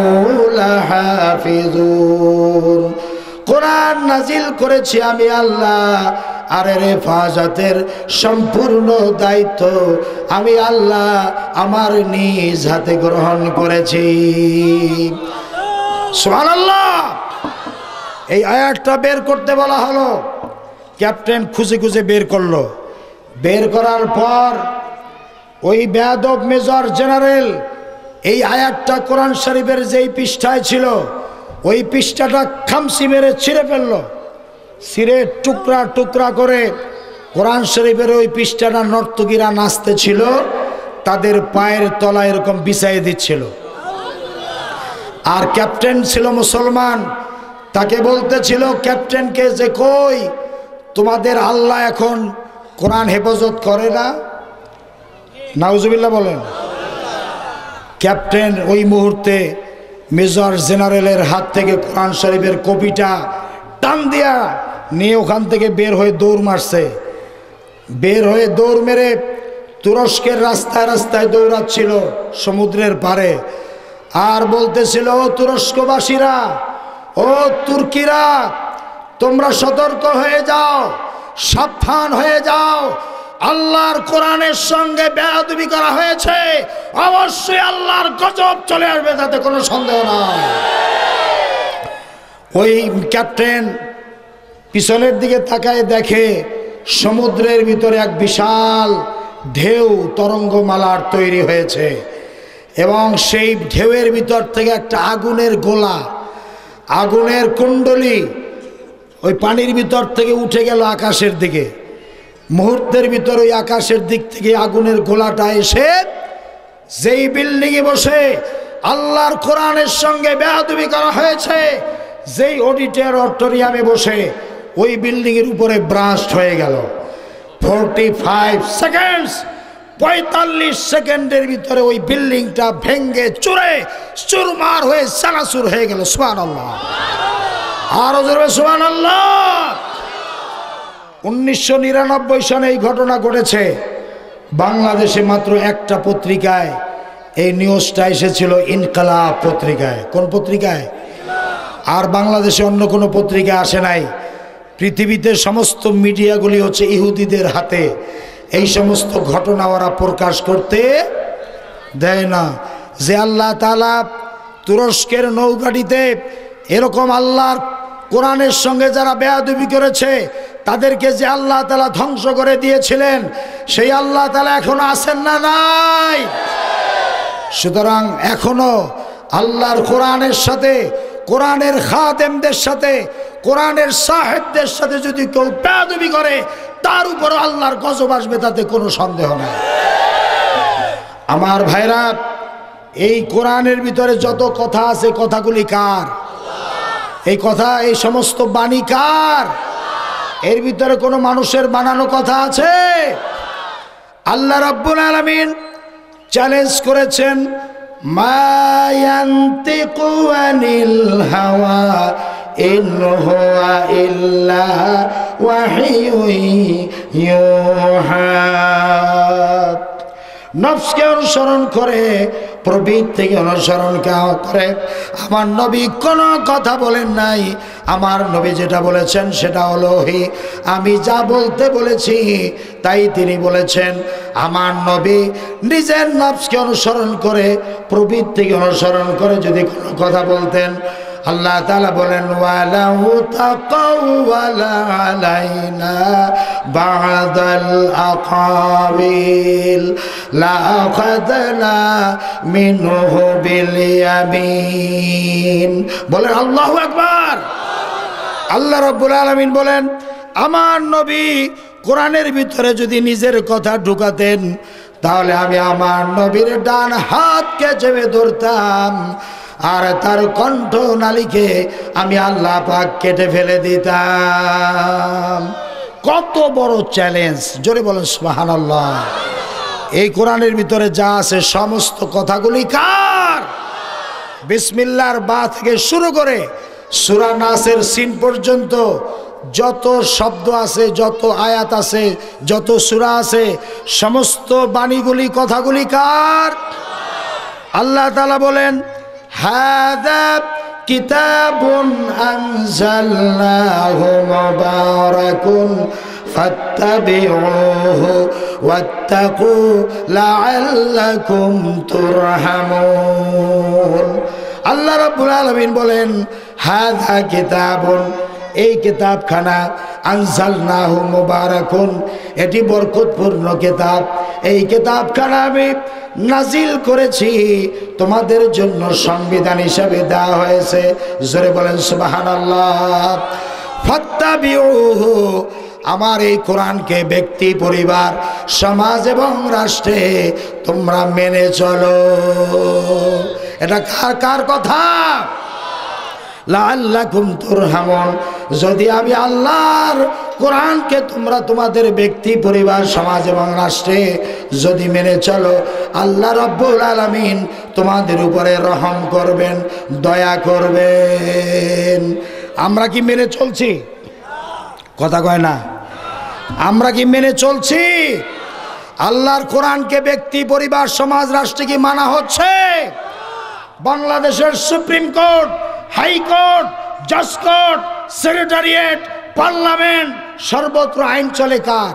A: লাহাফিজুন। কোরআন নাজিল করেছি আমি আল্লাহ, আর এর হেফাজতের সম্পূর্ণ দায়িত্ব আমি আল্লাহ আমার নিজ হাতে গ্রহণ করেছি। সুবহানাল্লাহ। এই আয়াতটা বের করতে বলা হলো। ক্যাপ্টেন খুঁজে খুঁজে বের করলো। বের করার পর ওই বেয়াদব মেজর জেনারেল এই আয়াতটা কোরআন শরীফের যেই পৃষ্ঠায় ছিল, ওই পৃষ্ঠাটা খামসি মেরে ছিঁড়ে ফেললো। ছিঁড়ে টুকরা টুকরা করে কোরআন শরীফের ওই পৃষ্ঠাটা নর্তকীরা নাচতে ছিল, তাদের পায়ের তলা এরকম বিছাই দিচ্ছিল। আর ক্যাপ্টেন ছিল মুসলমান, তাকে বলতেছিল ক্যাপ্টেনকে যে, কই তোমাদের আল্লাহ এখন কোরআন হেফাজত করে না? নাউজুবিল্লাহ বলেন। ক্যাপ্টেন ওই মুহূর্তে মেজর জেনারেলের হাত থেকে কোরআন শরীফের কপিটা টান দিয়া নিয়ে ওখান থেকে বের হয়ে দৌড় মারছে। বের হয়ে দৌড় মেরে তুরস্কের রাস্তায় রাস্তায় দৌড়াচ্ছিল সমুদ্রের পারে, আর বলতেছিল, ও তুরস্কবাসীরা, ও তুর্কিরা, তোমরা সতর্ক হয়ে যাও, সাবধান হয়ে যাও, আল্লাহর কোরআনের সঙ্গে বেয়াদবি করা হয়েছে, অবশ্যই আল্লাহর গজব চলে আসবে, তাতে কোনো সন্দেহ নাই। ওই ক্যাপ্টেন পিছনের দিকে তাকায় দেখে সমুদ্রের ভিতরে এক বিশাল ঢেউ তরঙ্গমালার তৈরি হয়েছে এবং সেই ঢেউয়ের ভিতর থেকে একটা আগুনের গোলা, আগুনের কুণ্ডলী ওই পানির ভিতর থেকে উঠে গেল আকাশের দিকে। মুহূর্তের ভিতর ওই আকাশের দিক থেকে আগুনের গোলাটা এসে যেই বিল্ডিংয়ে বসে আল্লাহর কোরআনের সঙ্গে বেয়াদবি করা হয়েছে, যেই অডিটর অডিটোরিয়ামে বসে ওই বিল্ডিংয়ের উপরে ব্রাস্ট হয়ে গেল। ফোরটি ফাইভ সেকেন্ডস পঁয়তাল্লিশ সেকেন্ডের ভিতরে ওই বিল্ডিংটা ভেঙ্গে চুরে চুরমার হয়ে চানাচুর হয়ে গেল। সুবহানাল্লাহ, আরো জোরে সুবহানাল্লাহ। উনিশশো নিরানব্বই সনে এই ঘটনা ঘটেছে। বাংলাদেশে মাত্র একটা পত্রিকায় এই নিউজটা এসেছিল, ইনকালাব পত্রিকায়। কোন পত্রিকায়? আর বাংলাদেশে অন্য কোনো পত্রিকা আসে নাই। পৃথিবীতে সমস্ত মিডিয়াগুলি হচ্ছে ইহুদিদের হাতে, এই সমস্ত ঘটনা ওরা প্রকাশ করতে দেয় না। যে আল্লাহ তাআলা তুরস্কের নৌঘাটিতে এরকম আল্লাহর কোরআনের সঙ্গে যারা বেয়াদবি করেছে তাদেরকে যে আল্লাহ তাআলা ধ্বংস করে দিয়েছিলেন, সেই আল্লাহ তাআলা এখনো আছেন না নাই? সুতরাং এখনো আল্লাহর কোরআনের সাথে, কোরআনের খাদেমদের সাথে, কোরআনের সাহেবদের সাথে যদি কেউ বেয়াদবি করে তার উপর আল্লাহর গজব আসবে, তাতে কোনো সন্দেহ নাই। আমার ভাইরা, এই কোরআনের ভিতরে যত কথা আছে কথাগুলি কার? এই কথা, এই সমস্ত বাণী কার? এর ভিতরে কোনো মানুষের বানানো কথা আছে? আল্লাহ রাব্বুল আলামিন চ্যালেঞ্জ করেছেন, মা ইয়ান্তিকু আনিল হাওয়া ইন হুয়া ইল্লা ওয়াহিয়ুন ইউহা। নফসকে অনুসরণ করে, প্রবৃত্তিকে অনুসরণ করে আমার নবী কোনো কথা বলেন নাই। আমার নবী যেটা বলেছেন সেটা হলো ওহী। আমি যা বলতে বলেছি তাই তিনি বলেছেন। আমার নবী নিজের নফসকে অনুসরণ করে, প্রবৃত্তিকে অনুসরণ করে যদি কোনো কথা বলতেন, আল্লাহ তাআলা বলেন, ওয়ালাউ তাকাওয়ালা আলাইনা বা'দাল আকাবিল লা আখাযনা মিনহু বিল ইয়ামিন। বলেন আল্লাহু আকবার। আল্লাহ রাব্বুল আলামিন বলেন, আমার নবী কোরআনের ভিতরে যদি নিজের কথা ঢুকাতেন তাহলে আমি আমার নবীর ডান হাতকে চেপে ধরতাম আর তার কণ্ঠ নালীকে আমি আল্লাহ পাক কেটে ফেলে দিতাম। কত বড় চ্যালেঞ্জ! জোরে বলেন সুবহানাল্লাহ। এই কোরআনের ভিতরে যা আছে সমস্ত কথাগুলি কার? বিসমিল্লাহর বা থেকে শুরু করে সূরা নাসের সিন পর্যন্ত যত শব্দ আছে, যত আয়াত আছে, যত সূরা আছে, সমস্ত বাণীগুলি, কথাগুলি কার? আল্লাহ তাআলা বলেন, হাযা কিতাবুন আনজালনাহু মুবারাকুন ফাত্তাবিউহু ওয়াত্তাকু লাআল্লাকুম তুরহামুন। আল্লাহ রাব্বুল আলামিন বলেন, হাযা কিতাবুন, এই কিতাবখানা, আনজালনাহু মুবারাকুন, এটি বরকতপূর্ণ কিতাব। এই কিতাবখানা আমি নাজিল করেছি, তোমাদের জন্য সংবিধান হিসাবে দেওয়া হয়েছে। জোরে বলেন সুবহানাল্লাহ। ফাত্তাবিউহু, আমার এই কোরআনকে ব্যক্তি, পরিবার, সমাজ এবং রাষ্ট্রে তোমরা মেনে চলো। এটা কার কার কথা? লাআল্লাকুম তুরহামুন, যদি আমি আল্লাহর কোরআনকে তোমরা তোমাদের ব্যক্তি, পরিবার, সমাজ এবং রাষ্ট্রে যদি মেনে চলো, আল্লাহ রাব্বুল আলামিন তোমাদের উপরে রহম করবেন, দয়া করবেন। আমরা কি মেনে চলছি? কথা কয় না। আমরা কি মেনে চলছি? আল্লাহর কোরআনকে ব্যক্তি, পরিবার, সমাজ, রাষ্ট্রে কি মানা হচ্ছে? বাংলাদেশের সুপ্রিম কোর্ট, হাইকোর্ট, জাজ কোর্ট, সেক্রেটারিয়েট, পার্লামেন্ট সর্বত্র আইন চলে কার?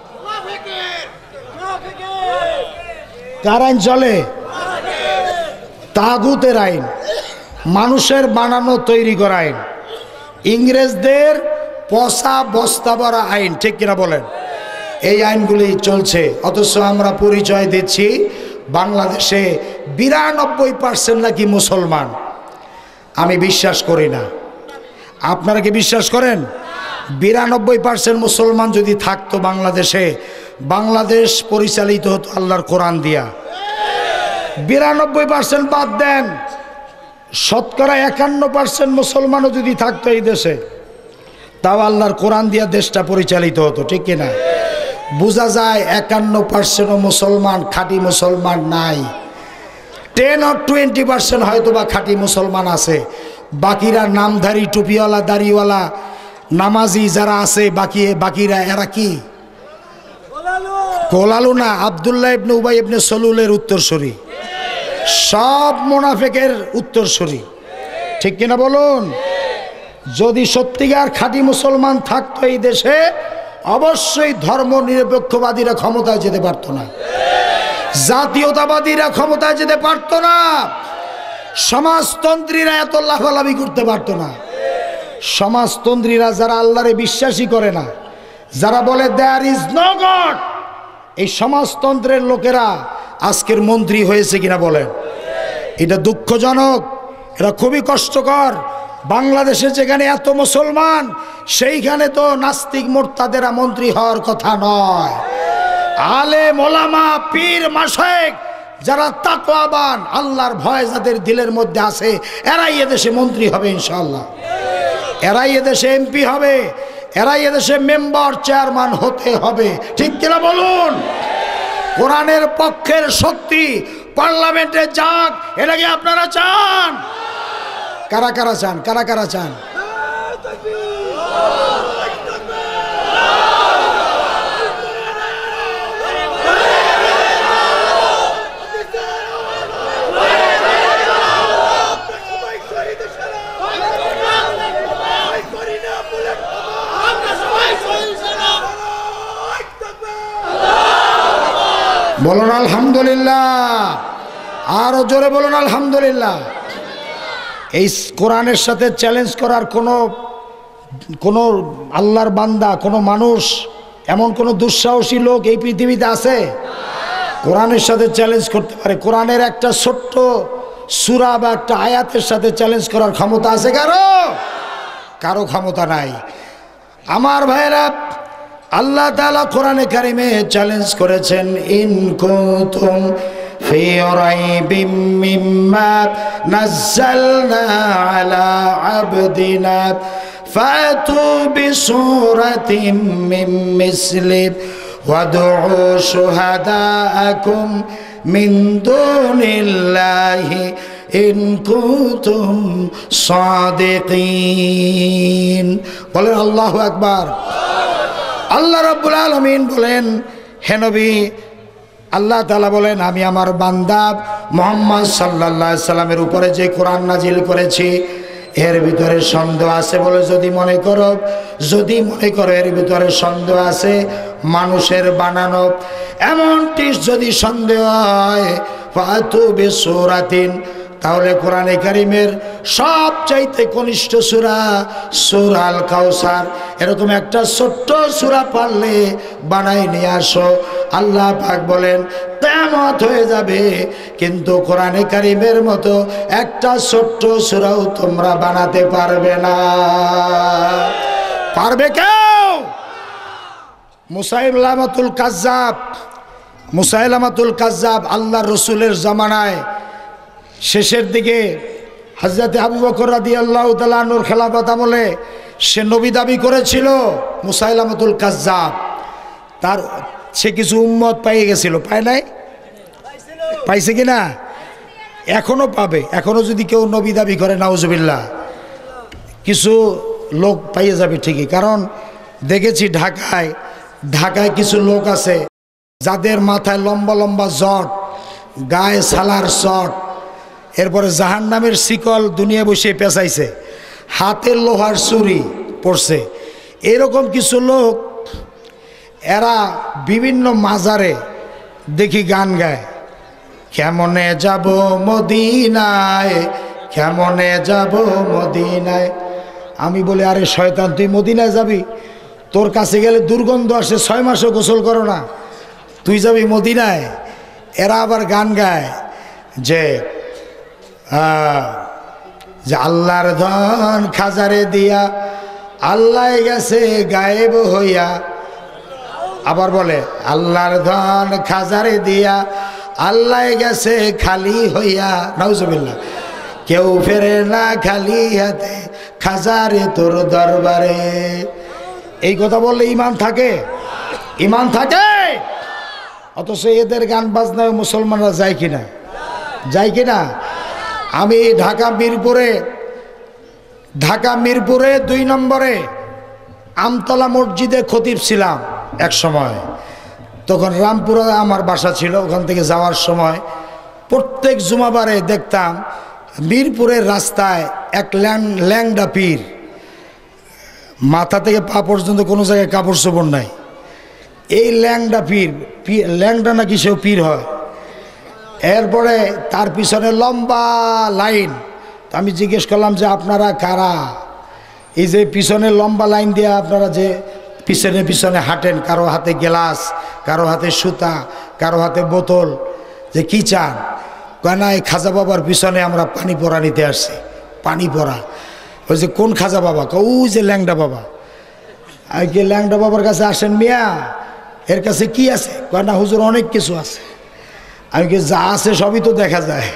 A: কার আইন চলে? তাগুতের আইন, মানুষের বানানো তৈরি করা আইন, ইংরেজদের পচা বস্তা ভরা আইন, ঠিক কিনা বলেন? এই আইনগুলি চলছে। অথচ আমরা পরিচয় দিচ্ছি বাংলাদেশে বিরানব্বই পার্সেন্ট নাকি মুসলমান। আমি বিশ্বাস করি না। আপনারা কি বিশ্বাস করেন? বিরানব্বই পার্সেন্ট মুসলমান যদি থাকতো বাংলাদেশে, বাংলাদেশ পরিচালিত হতো আল্লাহর কোরআন দিয়া। বিরানব্বই পার্সেন্ট বাদ দেন, শতকরা একান্ন পার্সেন্ট মুসলমানও যদি থাকতো এই দেশে, তাও আল্লাহর কোরআন দিয়া দেশটা পরিচালিত হতো, ঠিক কিনা? বোঝা যায় একান্ন পার্সেন্টও মুসলমান, খাঁটি মুসলমান নাই। টেন অর টোয়েন্টি পার্সেন্ট হয়তো বা খাঁটি মুসলমান আছে, বাকিরা নামধারী টুপিওয়ালা দাড়িওয়ালা নামাজি যারা আছে, বাকি বাকিরা এরা কি কোলালু না, আব্দুল্লাহ ইবনে উবাই ইবনে সলুলের উত্তরসূরি, সব মুনাফিকের উত্তরসূরি, ঠিক কিনা বলুন? যদি সত্যিকার খাঁটি মুসলমান থাকতো এই দেশে, অবশ্যই ধর্ম নিরপেক্ষবাদীরা ক্ষমতায় যেতে পারত না, জাতীয়তাবাদীরা ক্ষমতায় যেতে পারত না, সমাজতন্ত্রীরা এত লাফালাফি করতে পারত না। সমাজতন্ত্রীরা যারা আল্লাহরে বিশ্বাসী করে না, যারা বলে দেয়ার ইজ নো গড, এই সমাজতন্ত্রের লোকেরা আজকের মন্ত্রী হয়েছে কিনা বলেন? এটা দুঃখজনক, এটা খুবই কষ্টকর। বাংলাদেশে যেখানে এত মুসলমান, সেইখানে তো নাস্তিক মোরতাদেরা মন্ত্রী হওয়ার কথা নয়। আলেম ওলামা পীর মাশায়েখ যারা তাকওয়াবান, আল্লাহর ভয় যাদের দিলের মধ্যে আছে, এরাই এদেশে মন্ত্রী হবে ইনশাআল্লাহ, এরাই এদেশে এমপি হবে, এরাই এদেশে মেম্বার চেয়ারম্যান হতে হবে, ঠিক কিনা বলুন? কোরআনের পক্ষের শক্তি পার্লামেন্টে যাক, এটা কি আপনারা চান? কারা কারা চান? কারা কারা চান? বলুন আলহামদুলিল্লাহ, আরো জোরে বলুন আলহামদুলিল্লাহ। এই কোরআনের সাথে চ্যালেঞ্জ করার কোনো কোনো আল্লাহর বান্দা, কোনো মানুষ, এমন কোনো দুঃসাহসী লোক এই পৃথিবীতে আছে কোরআনের সাথে চ্যালেঞ্জ করতে পারে? কোরআনের একটা ছোট্ট সূরা বা একটা আয়াতের সাথে চ্যালেঞ্জ করার ক্ষমতা আছে কারো? কারো ক্ষমতা নাই। আমার ভাইরা, আল্লাহ তাআলা কোরআনে কারিমে চ্যালেঞ্জ করেছেন, ইন কুনতুম ফি রাইবিম মিম্মা নাযালনা আলা আবদিনা ফাতু বিসূরাতিম মিন মিসলি ওয়াদউ শুহাদাআকুম মিন দুনিল্লাহি ইন কুনতুম সাদিকিন। বলেন আল্লাহু আকবার। আল্লাহ রাব্বুল আলামিন বলেন, হে নবী, আল্লাহ তাআলা বলেন, আমি আমার বান্দা মুহাম্মদ সাল্লাল্লাহু আলাইহি সাল্লামের উপরে যে কোরআন নাজিল করেছি, এর ভিতরে সন্দেহ আছে বলে যদি মনে করো, যদি মনে করো এর ভিতরে সন্দেহ আছে, মানুষের বানানো, এমনটি যদি সন্দেহ হয়, ফাতু বিসূরাতিন, তাহলে কোরআনে কারিমের সবচাইতে কনিষ্ঠ সূরা সূরা আল কাউসার, এরকম একটা ছোট্ট সূরা পারলে বানাই নিয়ে আসো। আল্লাহ পাক বলেন, কিয়ামত হয়ে যাবে কিন্তু কোরআনে কারিমের মতো একটা ছোট্ট সূরাও তোমরা বানাতে পারবে না। পারবে কেউ? মুসাইলামাতুল কাজ্জাব, মুসাইলামাতুল কাজ্জাব আল্লাহর রাসূলের জামানায় শেষের দিকে হযরত আবু বকর রাদিয়াল্লাহু তাআলা আনহুর খেলাফত আমলে সে নবী দাবি করেছিল। মুসাইলামাতুল কাজ্জাব, তার সে কিছু উম্মত পেয়ে গেছিল, পায় নাই? পাইছে কিনা? এখনো পাবে। এখনো যদি কেউ নবী দাবি করে, নাউজুবিল্লাহ, কিছু লোক পাইয়ে যাবে ঠিকই। কারণ দেখেছি ঢাকায় ঢাকায় কিছু লোক আছে যাদের মাথায় লম্বা লম্বা জট, গায়ে সালার শট, এরপরে জাহান্নামের শিকল দুনিয়া বসে পেঁচাইছে, হাতের লোহার চুরি পড়ছে, এরকম কিছু লোক এরা বিভিন্ন মাজারে দেখি গান গায়, কেমনে যাব মদিনায়, কেমনে যাব মদিনায়। আমি বলি, আরে শয়তান, তুই মদিনায় যাবি? তোর কাছে গেলে দুর্গন্ধ আসে, ছয় মাসও গোসল করো না, তুই যাবি মদিনায়? এরা আবার গান গায় যে যে আল্লাহর ধন খাজারে দিয়া আল্লাহ গেছে গায়েব হইয়া। আবার বলে, আল্লাহর ধন খাজারে দিয়া আল্লাহ গেছে খালি হইয়া। নাউজুবিল্লাহ। কেউ ফেরে না খালি হাতে খাজারে তোর দরবারে। এই কথা বললে ইমান থাকে? ইমান থাকে? অথচ এদের গান বাজনায় মুসলমানরা যায় কিনা? যায় কিনা? আমি ঢাকা মিরপুরে ঢাকা মিরপুরে দুই নম্বরে আমতলা মসজিদে খতিব ছিলাম এক সময়। তখন রামপুরে আমার বাসা ছিল। ওখান থেকে যাওয়ার সময় প্রত্যেক জুমাবারে দেখতাম মিরপুরের রাস্তায় এক ল্যাংডা পীর, মাথা থেকে পা পর্যন্ত কোনো জায়গায় কাপড় চোপড় নাই। এই ল্যাংডা পীর, ল্যাংডা নাকি সেও পীর হয়। এরপরে তার পিছনে লম্বা লাইন। আমি জিজ্ঞেস করলাম যে আপনারা কারা? এই যে পিছনে লম্বা লাইন দিয়ে আপনারা যে পিছনে পিছনে হাঁটেন, কারো হাতে গ্লাস, কারো হাতে সুতা, কারো হাতে বোতল, যে কি চান? কেনা এই খাজা বাবার পিছনে আমরা পানি পড়া নিতে আসছি। পানি পড়া? ওই যে কোন খাজা বাবা? ওই যে ল্যাংডা বাবা। আর কি ল্যাংডা বাবার কাছে আসেন মিয়া? এর কাছে কি আছে? কেনা হুজুর অনেক কিছু আছে। আমি কি, যা আছে সবই তো দেখা যায়,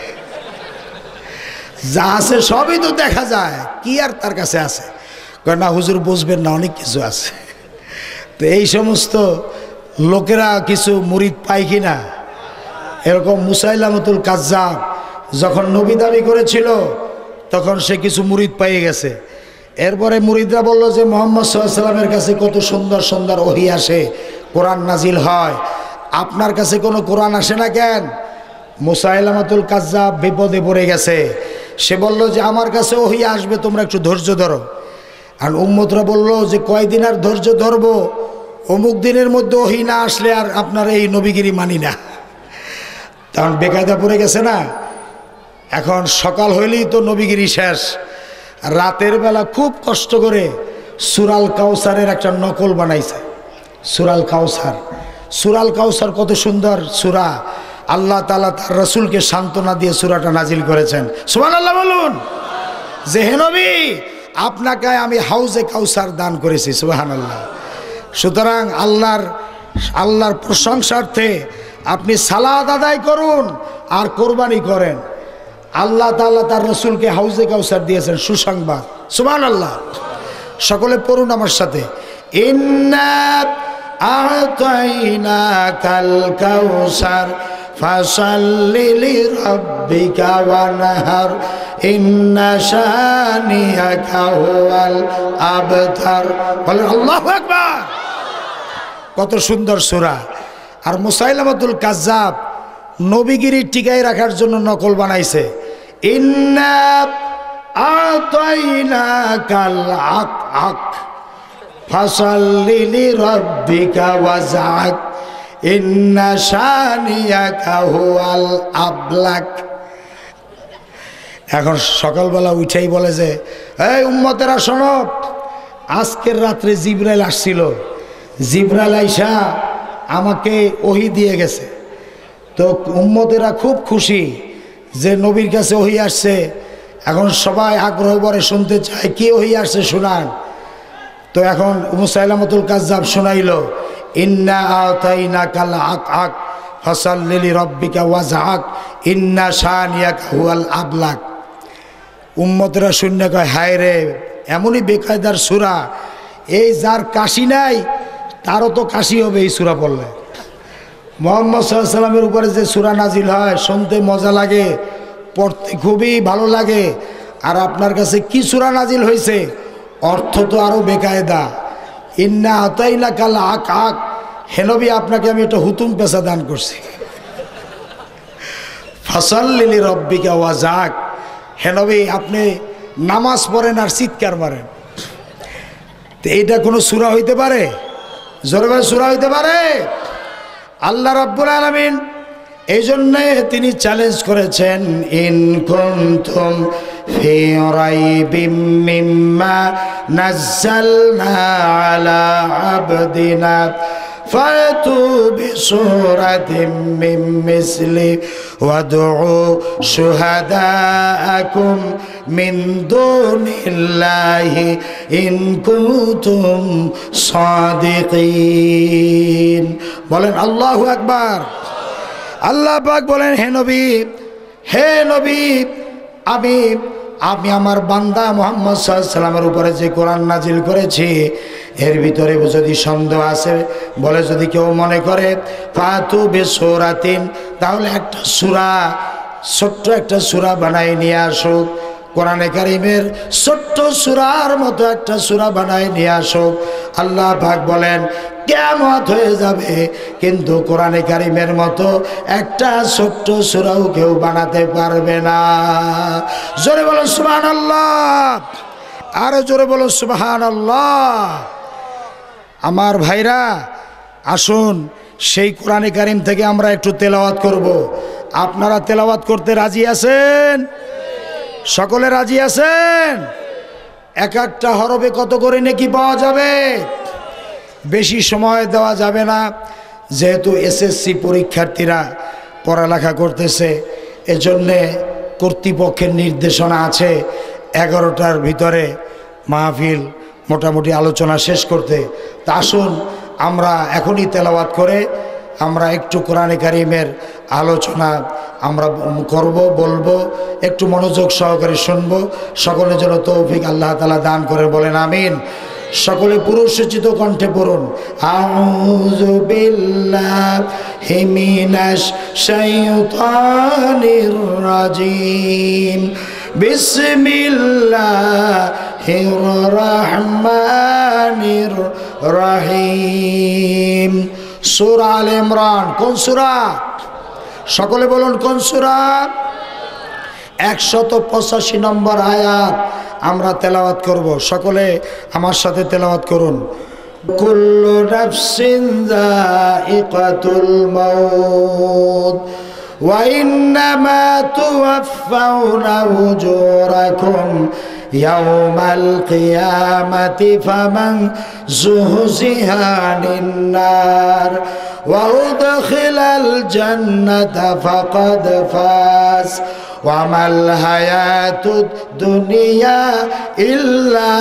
A: যা আছে সবই তো দেখা যায়, কি আর তার কাছে আছে? কেনা হুজুর বুঝবেন না, অনেক কিছু আছে। তো এই সমস্ত লোকেরা কিছু মুরিদ পায় কিনা? এরকম মুসাইলামতুল কাজ্জাব যখন নবী দাবি করেছিল তখন সে কিছু মুরিদ পাইয়ে গেছে। এরপরে মুরিদরা বলল যে মুহাম্মদ সাল্লাল্লাহু আলাইহি ওয়াসাল্লামের কাছে কত সুন্দর সুন্দর ওহী আসে, কোরআন নাজিল হয়, আপনার কাছে কোনো কোরআন আসে না কেন? মুসাইলামতুল কাজ্জাব বিপদে পড়ে গেছে। সে বলল যে আমার কাছে ওহী আসবে, তোমরা একটু ধৈর্য ধরো। আর উম্মতরা বলল যে কয়দিন আর ধৈর্য ধরবো? অমুক দিনের মধ্যে ওহী না আসলে আর আপনার এই নবীগিরি মানি না। তখন বেকায়দা পড়ে গেছে না। এখন সকাল হইলেই তো নবীগিরি শেষ। রাতের বেলা খুব কষ্ট করে সূরাল কাউসারের একটা নকল বানাইছে। সূরাল কাউসার, সূরাল কাউসার কত সুন্দর সূরা। আল্লাহ তাআলা তার রাসূলকে সান্ত্বনা দিয়ে সূরাটা নাজিল করেছেন। সুবহানাল্লাহ বলুন। যে হে নবী, আপনাকে আমি হাউজে কাউসার দান করেছি। সুবহানাল্লাহ। সুতরাং আল্লাহর আল্লাহর প্রশংসার্থে আপনি সালাত আদায় করুন আর কোরবানি করেন। আল্লাহ তাআলা তার রাসূলকে হাউজে কাউসার দিয়েছেন, সুসংবাদ। সুবহানাল্লাহ। সকলে পড়ুন আমার সাথে, ইন্না আ'তাইনাকাল কাউসার ফাসাল্লি লিরাব্বিকা ওয়ানহার ইন্না শানিয়াকা হুয়াল আবতার। বলেন আল্লাহু আকবার। কত সুন্দর সূরা। আর মুসাইলামতুল কাজ্জাব নবীগিরি টিকায় রাখার জন্য নকল বানাইছে, ইন্না আ'তাইনাকাল আক আক ফাসাল্লি লিরাব্বিকা ওয়াজআক ইন্না শানিয়াকা হুয়াল আবলাক। এখন সকালবেলা উঠেই বলে যে, এই উম্মতেরা শোনো, আজকের রাত্রে জিবরাইল আসছিল। জিবরাইল আইসা আমাকে ওহী দিয়ে গেছে। তো উম্মতেরা খুব খুশি যে নবীর কাছে ওহী আসছে। এখন সবাই আগ্রহ ভরে শুনতে চায়, কি ওহী আসছে শোনান। তো এখন মুসাইলামতুল কাজ্জাব শোনাইল, ইন্না আ'তাইনাকাল আক আক ফাসাল্লি লিরাব্বিকা ওয়াজআক ইন্না শানিয়াকা হুয়াল আবলাক। উম্মতেরা শূন্য কয়, হায় রে, এমনই বেকায়দার সূরা, এই যার কাশি নাই তারও তো কাশি হবে এই সূরা পড়লে। মুহাম্মদ সাল্লাল্লাহু আলাইহি ওয়াসাল্লামের উপরে যে সূরা নাজিল হয়, শুনতে মজা লাগে, পড়তে খুবই ভালো লাগে। আর আপনার কাছে কি সূরা নাজিল হয়েছে, অর্থ তো আরও বেকায়দা। ইন্না আ'তাইনাকাল আক আক, হে নবী আপনাকে আমি একটা হুতুম পেশা দান করছি। ফাসাল্লি লিরাব্বিকা ওয়াজআক, হে নবী আপনি নামাজ পড়েন আর চিৎকার মারেন। তো এইটা কোনো সূরা হইতে পারে? জোরে বলে সূরা হইতে পারে? আল্লাহ রাব্বুল আলামিন এই জন্যে তিনি চ্যালেঞ্জ করেছেন, ইন কুনতুম ফি রাইবিম মিম্মা নাযালনা আলা আবদিনা ফাতু বিসূরাতিম মিন মিসলি ওয়াদউ শুহাদাআকুম মিন দুনিল্লাহি ইন কুনতুম সাদিকিন। বলেন আল্লাহু আকবার। আল্লাহ পাক বলেন, হে নবী, হে নবী, আমি আমি আমার বান্দা মুহাম্মদ সাল্লাল্লাহু আলাইহি সাল্লামের উপরে যে কোরআন নাজিল করেছি, এর ভিতরে যদি সন্দেহ আছে, বলে যদি কেউ মনে করে ফাতু বিসূরাতিন, তাহলে একটা সূরা, ছোট্ট একটা সূরা বানাই নিয়ে আসুক। কোরআনে কারিমের ছোট্ট সূরার মতো একটা সূরা বানাই নিয়ে আসুক। আল্লাহ পাক বলেন, কিয়ামত হয়ে যাবে, কিন্তু কোরআনে কারিমের মতো একটা ছোট্ট সূরাও কেউ বানাতে পারবে না। জোরে বলো সুবহানাল্লাহ, আরো জোরে বলো সুবহানাল্লাহ। আমার ভাইরা, আসুন সেই কোরআনে কারিম থেকে আমরা একটু তেলাওয়াত করব। আপনারা তেলাওয়াত করতে রাজি আছেন? সকলে রাজি আছেন? এক একটা হরফে কত করে নেকি পাওয়া যাবে? বেশি সময় দেওয়া যাবে না, যেহেতু এসএসসি পরীক্ষার্থীরা পড়ালেখা করতেছে, এজন্যে কর্তৃপক্ষের নির্দেশনা আছে এগারোটার ভিতরে মাহফিল মোটামুটি আলোচনা শেষ করতে। তা আসুন আমরা এখনই তেলাওয়াত করে আমরা একটু কোরআনে কারিমের আলোচনা আমরা করব, বলবো, একটু মনোযোগ সহকারে শুনবো। সকলের জন্য তৌফিক আল্লাহ তাআলা দান করে, বলেন আমিন। সকলে পুরুষোচিত কণ্ঠে পড়ুন, আউযু বিল্লাহি মিনাশ শাইতানির রাজিম, বিসমিল্লাহির রহমানির রহিম। সূরা আলে ইমরান। কোন সূরা? সকলে বলুন কোন সূরা? একশত পঁচাশি নম্বর আয়াত আমরা তেলাওয়াত করব। সকলে আমার সাথে তেলাওয়াত করুন। কুল্লু নাফসিন যায়িকাতুল মাউত ওয়া ইন্নামা তুওয়াফাউনা উজুরাকুম ইয়াওমাল কিয়ামাতি ফামান যুহজিহা আনিন নার ওয়া উদখিলাল জান্নাতা ফাকাদ ফাজ ওয়া মাল হায়াতুদ দুনিয়া ইল্লা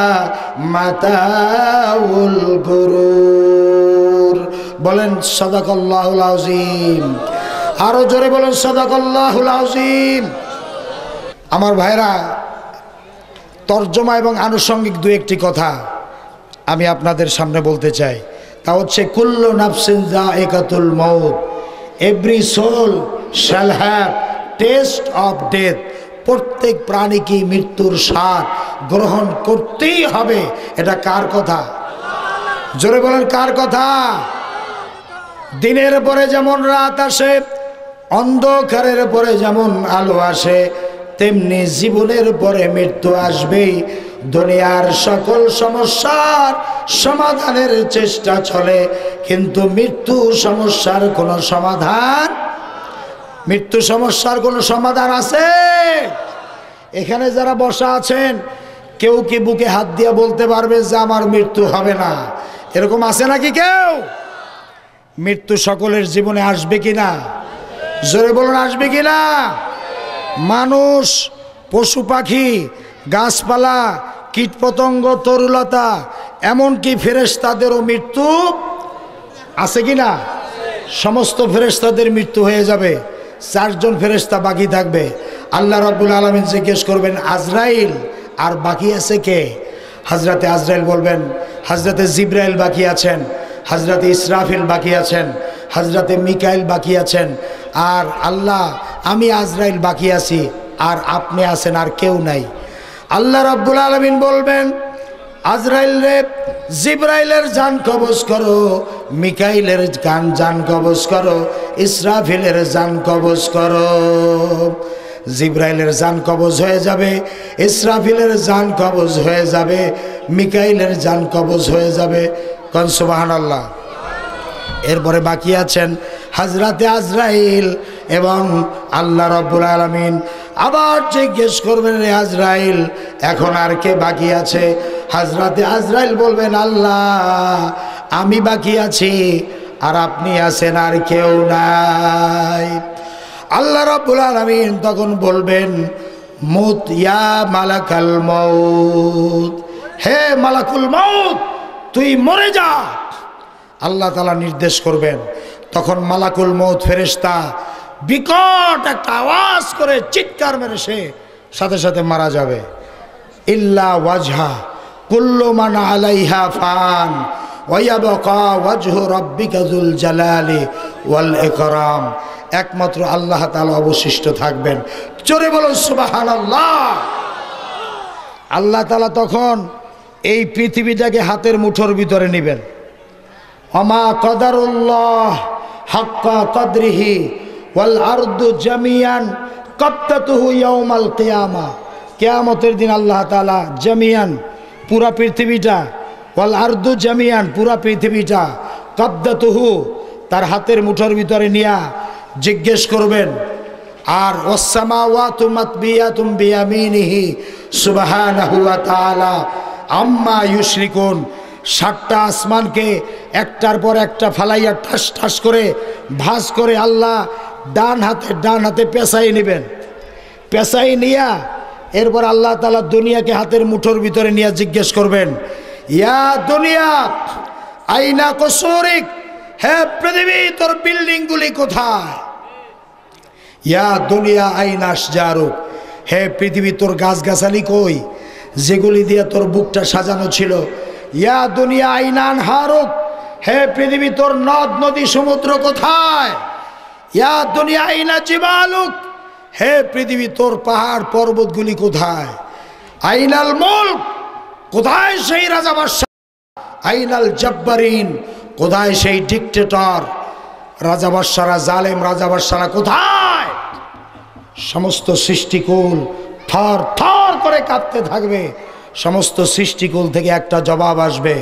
A: মাতাউল গুরুর। বলেন সাদাকাল্লাহুল আযীম। আরো জোরে বলেন সাদাকাল্লাহুল আযীম। আমার ভাইরা, তর্জমা এবং আনুষঙ্গিক দু একটি কথা আমি আপনাদের সামনে বলতে চাই। তা হচ্ছে, কুল্লু নাফসিন যায়িকাতুল মাউত, every soul shall have taste of death. প্রত্যেক প্রাণীকে মৃত্যুর স্বাদ গ্রহণ করতেই হবে। এটা কার কথা? জোরে বলেন কার কথা? দিনের পরে যেমন রাত আসে, অন্ধকারের পরে যেমন আলো আসে, তেমনি জীবনের পরে মৃত্যু আসবেই। দুনিয়ার সকল সমস্যার সমাধানের চেষ্টা চলে, কিন্তু মৃত্যু সমস্যার কোনো সমাধান, মৃত্যু সমস্যার কোনো সমাধান আছে? এখানে যারা বসা আছেন, কেউ কি বুকে হাত দিয়ে বলতে পারবে যে আমার মৃত্যু হবে না? এরকম আছে নাকি কেউ? মৃত্যু সকলের জীবনে আসবে কিনা? জোরে বলুন, আসবে কিনা? মানুষ, পশু পাখি, গাছপালা, কীটপতঙ্গ, তরুলতা, এমনকি ফেরেশতাদেরও মৃত্যু আছে কিনা? সমস্ত ফেরেশতাদের মৃত্যু হয়ে যাবে, চারজন ফেরেশতা বাকি থাকবে। আল্লাহ রাব্বুল আলামিন জিজ্ঞেস করবেন, আজরাইল, আর বাকি আছে কে? হযরতে আজরাইল বলবেন, হযরতে জিবরাইল বাকি আছেন, হযরতে ইসরাফিল বাকি আছেন, হযরতে মিকাইল বাকি আছেন, আর আল্লাহ আমি আজরাইল বাকি আছি, আর আপনি আছেন, আর কেউ নাই। আল্লাহ রাব্বুল আলামিন বলবেন, আজরাইল রে, জিবরাইলের জান কবজ করো, মিকাইলের গান জান কবজ করো, ইসরাফিলের জান কবজ করো। জিব্রাইলের জান কবজ হয়ে যাবে, ইসরাফিলের জান কবজ হয়ে যাবে, মিকাইলের জান কবজ হয়ে যাবে। কোন সুবহানাল্লাহ। এরপরে বাকি আছেন হযরতে আজরাইল এবং আল্লাহ রাব্বুল আলামিন আবার জিজ্ঞেস করবেন, রে আজরাইল এখন আর কে বাকি আছে? হযরতে আজরাইল বলবেন, আল্লাহ আমি বাকি আছি আর আপনি আছেন, আর কেউ নাই। আল্লাহ রাব্বুল আলামিন তখন বলবেন, মুত ইয়া মালাকাল মাউত, হে মালাকুল মাউত তুই মরে যা। আল্লাহ তাআলা নির্দেশ করবেন। তখন মালাকুল মউত ফেরেশতা বিকট একটা আওয়াজ করে চিৎকার মেরে সে সাথে সাথে মারা যাবে। ইল্লা ওয়াজহা কুল্লু মান আলাইহা ফান ওয়া ইয়াবকা ওয়াজহু রাব্বিকা যুল জালালি ওয়াল ইকরাম। একমাত্র আল্লাহ তাআলা অবশিষ্ট থাকবেন। জোরে বলুন সুবহানাল্লাহ। আল্লাহ তাআলা তখন এই পৃথিবীটাকে হাতের মুঠোর ভিতরে নেবেন। ওমা কদারুল্লাহ হাক্কা কদরিহি ওয়াল আরদু জামিয়ান কাবতাতুহু ইয়াউমাল কিয়ামা। কিয়ামতের দিন আল্লাহ তাআলা জামিয়ান পুরা পৃথিবীটা, ওয়াল আরদু জামিয়ান পুরা পৃথিবীটা, কাবতাতুহু তার হাতের মুঠোর ভিতরে নিয়া জিজ্ঞেস করবেন। আর ওয়াস সামাওয়াতু মাতবিয়াতুম বিয়ামিনিহি সুবহানাহু ওয়া তাআলা আম্মা ইউশরিকুন। সাতটা আসমানকে একটার পর একটা ফালাইয়া ঠাস ঠাস করে ভাঁজ করে আল্লাহ ডান হাতে ডান হাতে পেঁচাই নেবেন। পেঁচাই নিয়া এরপর আল্লাহ তাআলা দুনিয়াকে হাতের মুঠোর ভিতরে নিয়ে জিজ্ঞেস করবেন, ইয়া দুনিয়া আইনা কসুরিক, হে পৃথিবী তোর বিল্ডিংগুলি কোথায়? ইয়া দুনিয়া আইনা আশজারুক, হে পৃথিবী তোর গাছগাছালি কই যেগুলি দিয়ে তোর বুকটা সাজানো ছিল? ইয়া দুনিয়া আইনান হারুক, হে পৃথিবী তোর নদ নদী সমুদ্র কোথায়? ইয়া দুনিয়া আইনা জিবালুক, হে পৃথিবী তোর পাহাড় পর্বতগুলি কোথায়? আইনাল মুলক, কোথায় সেই রাজা বাদশা? আইনাল জব্বারিন, কোথায় সেই ডিক্টেটর রাজা বাদশারা, জালেম রাজা বাদশারা কোথায়? সমস্ত সৃষ্টিকুল থর থর করে কাঁপতে থাকবে। সমস্ত সৃষ্টিকুল থেকে একটা জবাব আসবে,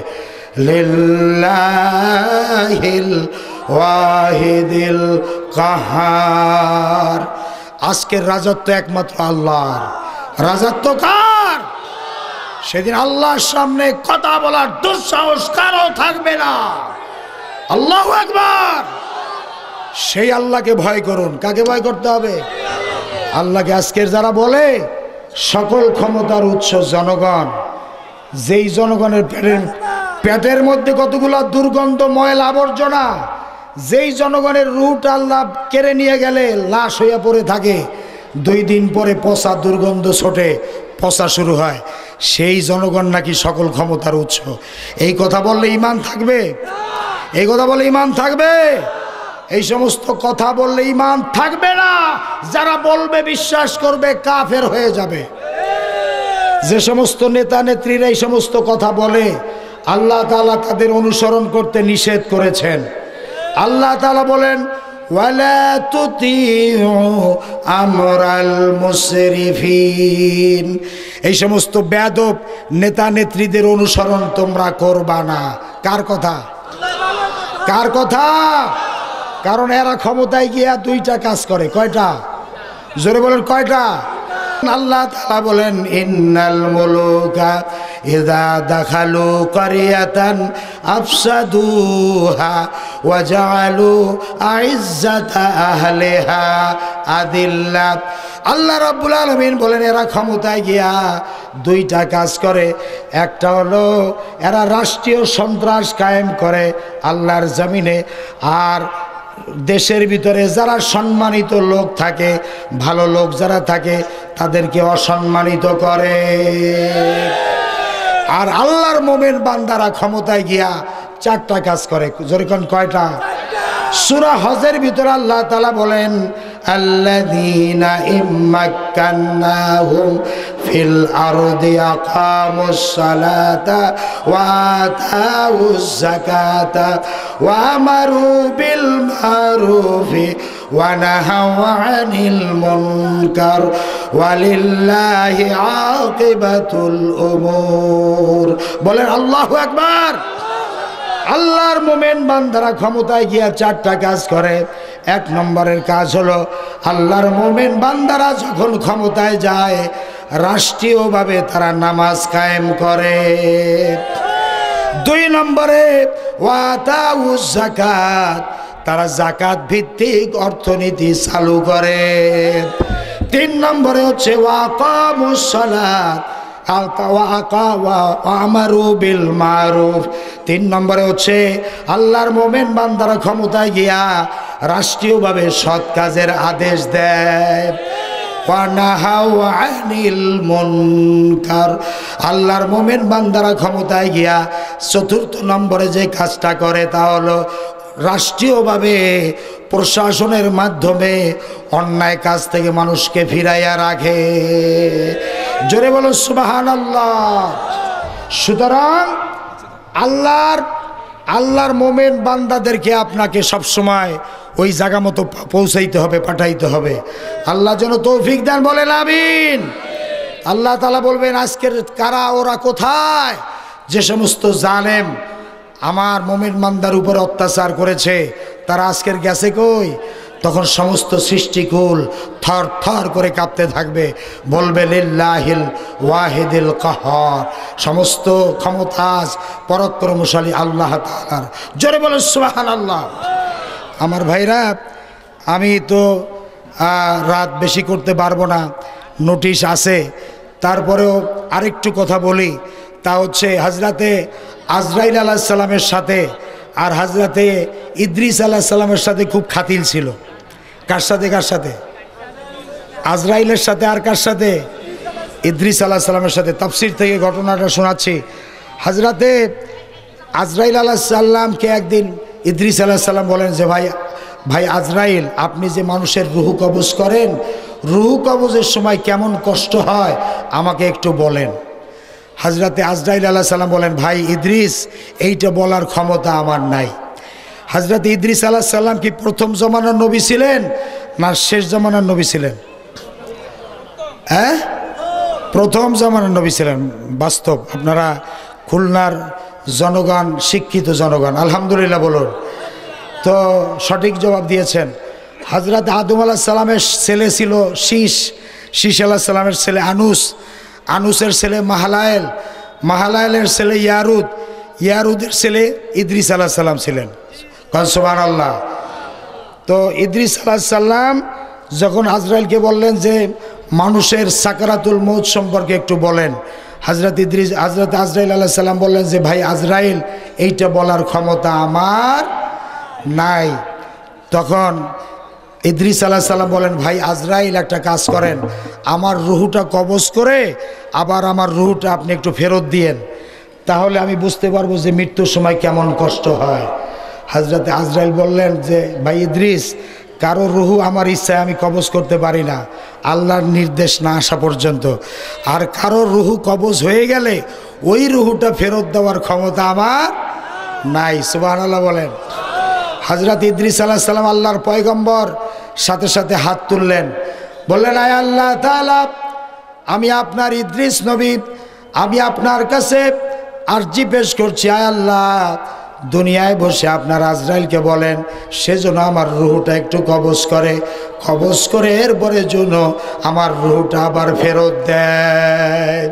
A: লিল্লাহিল ওয়াহিদিল কাহার। আজকের রাজত্ব একমাত্র আল্লাহর। রাজত্ব কার? সেদিন আল্লাহর সামনে কথা বলার দুঃসাহস কারও থাকবে না। আল্লাহু আকবার। সেই আল্লাহকে ভয় করুন। কাকে ভয় করতে হবে? আল্লাহকে। আজকের যারা বলে সকল ক্ষমতার উৎস জনগণ, যেই জনগণের পেটের পেটের মধ্যে কতগুলো দুর্গন্ধ ময়লা আবর্জনা, যেই জনগণের রুট আল্লাহ কেড়ে নিয়ে গেলে লাশ হইয়া পড়ে থাকে, দুই দিন পরে পচা দুর্গন্ধ ছোটে, পচা শুরু হয়, সেই জনগণ নাকি সকল ক্ষমতার উৎস। এই কথা বললে ইমান থাকবে? এই কথা বললে ইমান থাকবে? এই সমস্ত কথা বললে ইমান থাকবে না। যারা বলবে বিশ্বাস করবে কাফের হয়ে যাবে। যে সমস্ত নেতা নেত্রীরা এই সমস্ত কথা বলে, আল্লাহ তাআলা তাদের অনুসরণ করতে নিষেধ করেছেন। আল্লাহ তাআলা বলেন, ওয়ালা তুতিউ আমরাল মুসরিফিন, এই সমস্ত বেয়াদব নেতা নেত্রীদের অনুসরণ তোমরা করবা না। কার কথা? কার কথা? কারণ এরা ক্ষমতায় গিয়া দুইটা কাজ করে। কয়টা? জোরে বলেন কয়টা? আল্লাহ তাআলা বলেন, ইন্নাল মুলুকা ইযা দাখালু ক্বরিয়াতান আফসাদুহা ওয়া জাআলু আইজ্জাতা আহলিহা আদিল্লা। আল্লাহ রাব্বুল আলামিন বলেন, এরা ক্ষমতায় গিয়া দুইটা কাজ করে। একটা হলো এরা রাষ্ট্রীয় সন্ত্রাস কায়েম করে আল্লাহর জমিনে, আর দেশের ভিতরে যারা সম্মানিত লোক থাকে, ভালো লোক যারা থাকে, তাদেরকে অসম্মানিত করে। আর আল্লাহর মুমিন বান্দারা ক্ষমতায় গিয়া চারটা কাজ করে। যেরকম কয়টা? সূরা হজের ভিতরে আল্লাহ তাআলা বলেন, আল্লাযীনা ইম্মাক্কান্নাহুম ফিল আরদি আকামুস সালাতা ওয়া আতাউজ যাকাতা ওয়া আমারু বিল মারুফি ওয়া নাহাউ আনিল মুনকার ওয়ালিল্লাহি আকিবাতুল উমুর। বলেন আল্লাহু আকবার। আল্লাহর মোমেন বান্দারা ক্ষমতায় গিয়া চারটা কাজ করে। এক নম্বরের কাজ হলো আল্লাহর মোমেন বান্দারা যখন ক্ষমতায় যায় রাষ্ট্রীয়ভাবে তারা নামাজ কায়েম করে। দুই নম্বরে ওয়াতাউজ যাকাত, তারা যাকাত ভিত্তিক অর্থনীতি চালু করে। তিন নম্বরে হচ্ছে ওয়াকামুস সালাত, আমারু বিল মারুফ। তিন নম্বরে হচ্ছে আল্লাহর মোমেন বান্দারা ক্ষমতায় গিয়া রাষ্ট্রীয়ভাবে সৎ কাজের আদেশ দেয়। আনিল মুনকার, আল্লাহর মোমেন বান্দারা ক্ষমতায় গিয়া চতুর্থ নম্বরে যে কাজটা করে তা হলো রাষ্ট্রীয়ভাবে প্রশাসনের মাধ্যমে অন্যায় কাজ থেকে মানুষকে ফিরাইয়া রাখে। জোরে বলো সুবহানাল্লাহ। সুতরাং আল্লাহর আল্লাহর মোমেন বান্দাদেরকে আপনাকে সবসময় ওই জায়গা মতো পৌঁছাইতে হবে, পাঠাইতে হবে। আল্লাহ যেন তৌফিক দেন, বলেন আমিন। আল্লাহ তাআলা বলবেন আজকের কারা ওরা কোথায়, যে সমস্ত জালেম আমার মোমেন বান্দার উপর অত্যাচার করেছে তারা আজকের গেছে কই? তখন সমস্ত সৃষ্টিকুল থর থর করে কাঁপতে থাকবে, বলবে লিল্লাহিল ওয়াহিদিল কাহার, সমস্ত ক্ষমতাজ পরাক্রমশালী আল্লাহ তাআলার। জোরে বলেন সুবহানাল্লাহ। আমার ভাইরা, আমি তো রাত বেশি করতে পারবো না, নোটিশ আছে, তারপরেও আরেকটু কথা বলি। তা হচ্ছে হজরতে আজরাইল আলাইহিস সালামের সাথে আর হজরতে ইদ্রিস আলাইহিস সালামের সাথে খুব খাতিল ছিল। কার সাথে? কার সাথে? আজরাইলের সাথে। আর কার সাথে? ইদ্রিস আলাইহিস সালামের সাথে। তাফসীর থেকে ঘটনাটা শোনাচ্ছি। হজরতে আজরাইল আলাইহিস সালামকে একদিন ইদ্রিস আলাইহিস সালাম বলেন যে ভাই ভাই আজরাইল, আপনি যে মানুষের রুহু কবজ করেন, রুহু কবজের সময় কেমন কষ্ট হয় আমাকে একটু বলেন। হজরতে আজরাইল আলাইহিস সালাম বলেন, ভাই ইদ্রিস, এইটা বলার ক্ষমতা আমার নাই। হজরত ইদ্রিস আলাইহিস সালাম কি প্রথম জমানার নবী ছিলেন না শেষ জমানার নবী ছিলেন? হ্যাঁ, প্রথম জমানার নবী ছিলেন। বাস্তব, আপনারা খুলনার জনগণ, শিক্ষিত জনগণ, আলহামদুলিল্লাহ বলুন। তো সঠিক জবাব দিয়েছেন। হজরত আদম আলাইহিস সালামের ছেলে ছিল শীষ, শীষ আলাইহিস সালামের ছেলে আনুস, আনুসের ছেলে মাহালায়েল, মাহালায়েলের ছেলে ইয়ারুদ, ইয়ারুদের ছেলে ইদ্রিস আলাইহিস সালাম ছিলেন। সুবহানাল্লাহ। তো ইদ্রিস আলাইহিস সালাম যখন আজরাইলকে বললেন যে মানুষের সাকারাতুল মৌত সম্পর্কে একটু বলেন, হজরত ইদ্রিস হজরত আজরাইল আলাইহিস সালাম বললেন যে ভাই আজরাইল, এইটা বলার ক্ষমতা আমার নাই। তখন ইদ্রিস আলাইহিস সালাম বলেন, ভাই আজরাইল, একটা কাজ করেন, আমার রুহুটা কবজ করে আবার আমার রুহুটা আপনি একটু ফেরত দিয়েন, তাহলে আমি বুঝতে পারবো যে মৃত্যুর সময় কেমন কষ্ট হয়। হজরতে আজরাইল বললেন যে ভাই ইদ্রিস, কারো রুহু আমার ইচ্ছায় আমি কবজ করতে পারি না আল্লাহর নির্দেশ না আসা পর্যন্ত, আর কারো রুহু কবজ হয়ে গেলে ওই রুহুটা ফেরত দেওয়ার ক্ষমতা আমার নাই। সুবহানাল্লাহ বলেন। হজরত ইদ্রিস আলাইহিস সালাম আল্লাহর পয়গম্বর, সাথে সাথে হাত তুললেন, বললেন আয় আল্লাহ তাআলা, আমি আপনার ইদ্রিস নবী, আমি আপনার কাছে আরজি পেশ করছি, আয় আল্লাহ, দুনিয়ায় বসে আপনার আজরাইলকে বলেন সেজন্য আমার রুহুটা একটু কবজ করে, কবজ করে এরপরে জন্য আমার রুহুটা আবার ফেরত দেয়।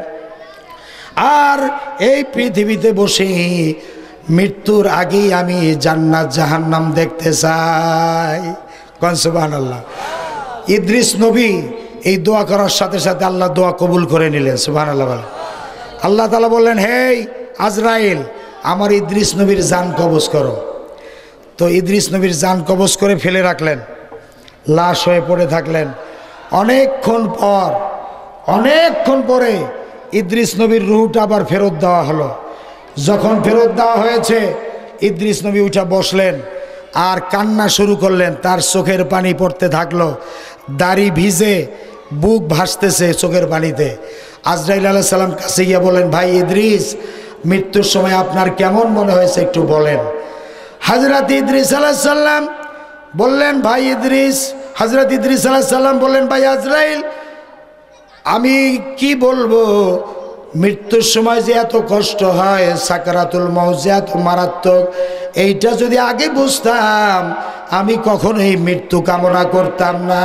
A: আর এই পৃথিবীতে বসে মৃত্যুর আগেই আমি জান্নাত জাহান্নাম দেখতে চাই। কোন সুবহানাল্লাহ। ইদ্রিস নবী এই দোয়া করার সাথে সাথে আল্লাহ দোয়া কবুল করে নিলেন। সুবহানাল্লাহ। আল্লাহ তাআলা বললেন, হে আজরাইল, আমার ইদ্রিস নবীর জান কবজ করো। তো ইদ্রিস নবীর জান কবজ করে ফেলে রাখলেন, লাশ হয়ে পড়ে থাকলেন। অনেকক্ষণ পর অনেকক্ষণ পরে ইদ্রিস নবীর রুহটা আবার ফেরত দেওয়া হলো। যখন ফেরত দেওয়া হয়েছে, ইদ্রিস নবী উঠে বসলেন আর কান্না শুরু করলেন, তার চোখের পানি পড়তে থাকলো, দাড়ি ভিজে, বুক ভাসতেছে চোখের পানিতে। আজরাইল আলাইহিস সালাম কাছে গিয়ে বলেন, ভাই ইদ্রিস, মৃত্যুর সময় আপনার কেমন মনে হয়েছে একটু বলেন। হযরত ইদ্রিস আলাইহিস সালাম বললেন ভাই ইদ্রিস, হযরত ইদ্রিস আলাইহিস সালাম বললেন ভাই আজরাইল, আমি কি বলবো, মৃত্যুর সময় যে এত কষ্ট হয়, সাকারাতুল মউত যে এত মারাত্মক, এইটা যদি আগে বুঝতাম আমি কখনোই মৃত্যু কামনা করতাম না।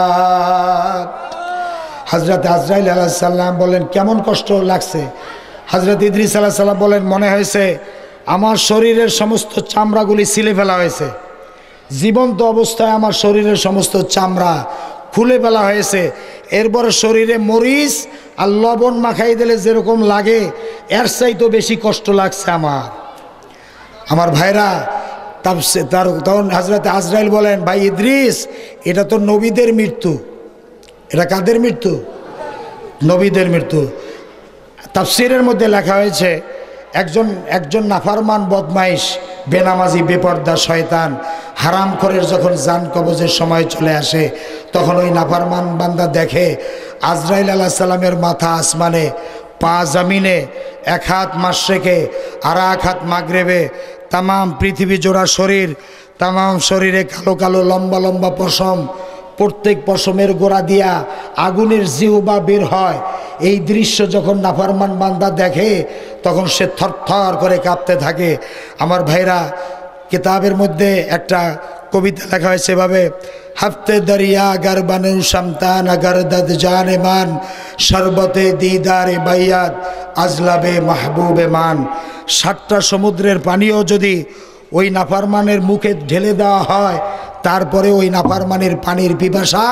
A: হযরত আজরাইল আলাইহিস সালাম বলেন কেমন কষ্ট লাগছে? হযরত ইদ্রিস আলাইহিস সালাম বলেন মনে হয়েছে আমার শরীরের সমস্ত চামড়াগুলি ছিলে ফেলা হয়েছে, জীবন্ত অবস্থায় আমার শরীরের সমস্ত চামড়া খুলে ফেলা হয়েছে, এরপরে শরীরে মরিচ আর লবণ মাখাই দিলে যেরকম লাগে এর চাইতেও বেশি কষ্ট লাগছে আমার। আমার ভাইরা, তার তখন হযরত আজরাইল বলেন ভাই ইদ্রিস, এটা তো নবীদের মৃত্যু। এটা কাদের মৃত্যু? নবীদের মৃত্যু। তাফসীরের মধ্যে লেখা হয়েছে একজন একজন নাফরমান বদমাইশ বেনামাজি বেপর্দা শয়তান হারামখোরের যখন জান কবজের সময় চলে আসে, তখন ওই নাফরমান বান্দা দেখে আজরাইল আলাইহিস সালামের মাথা আসমানে, পা জমিনে, এক হাত মাশরিকে আর এক হাত মাগরিবে, তামাম পৃথিবী জোড়া শরীর, তামাম শরীরে কালো কালো লম্বা লম্বা পশম, প্রত্যেক পশমের গোড়া দিয়া আগুনের জিহ্বা বের হয়। এই দৃশ্য যখন নাফরমান বান্দা দেখে তখন সে থরথর করে কাঁপতে থাকে। আমার ভাইরা, কিতাবের মধ্যে একটা কবিতা লেখা হয়েছে এভাবে, হাফতে দরিয়া গর বানু শামতান আগার দদ জানে মান, শরবতে দিদারে বাইয়াত আজলাবে মাহবুবে মান। সাতটা সমুদ্রের পানিও যদি ওই নাফরমানের মুখে ঢেলে দেওয়া হয়, তারপরে ওই নাফরমানের পানির পিপাসা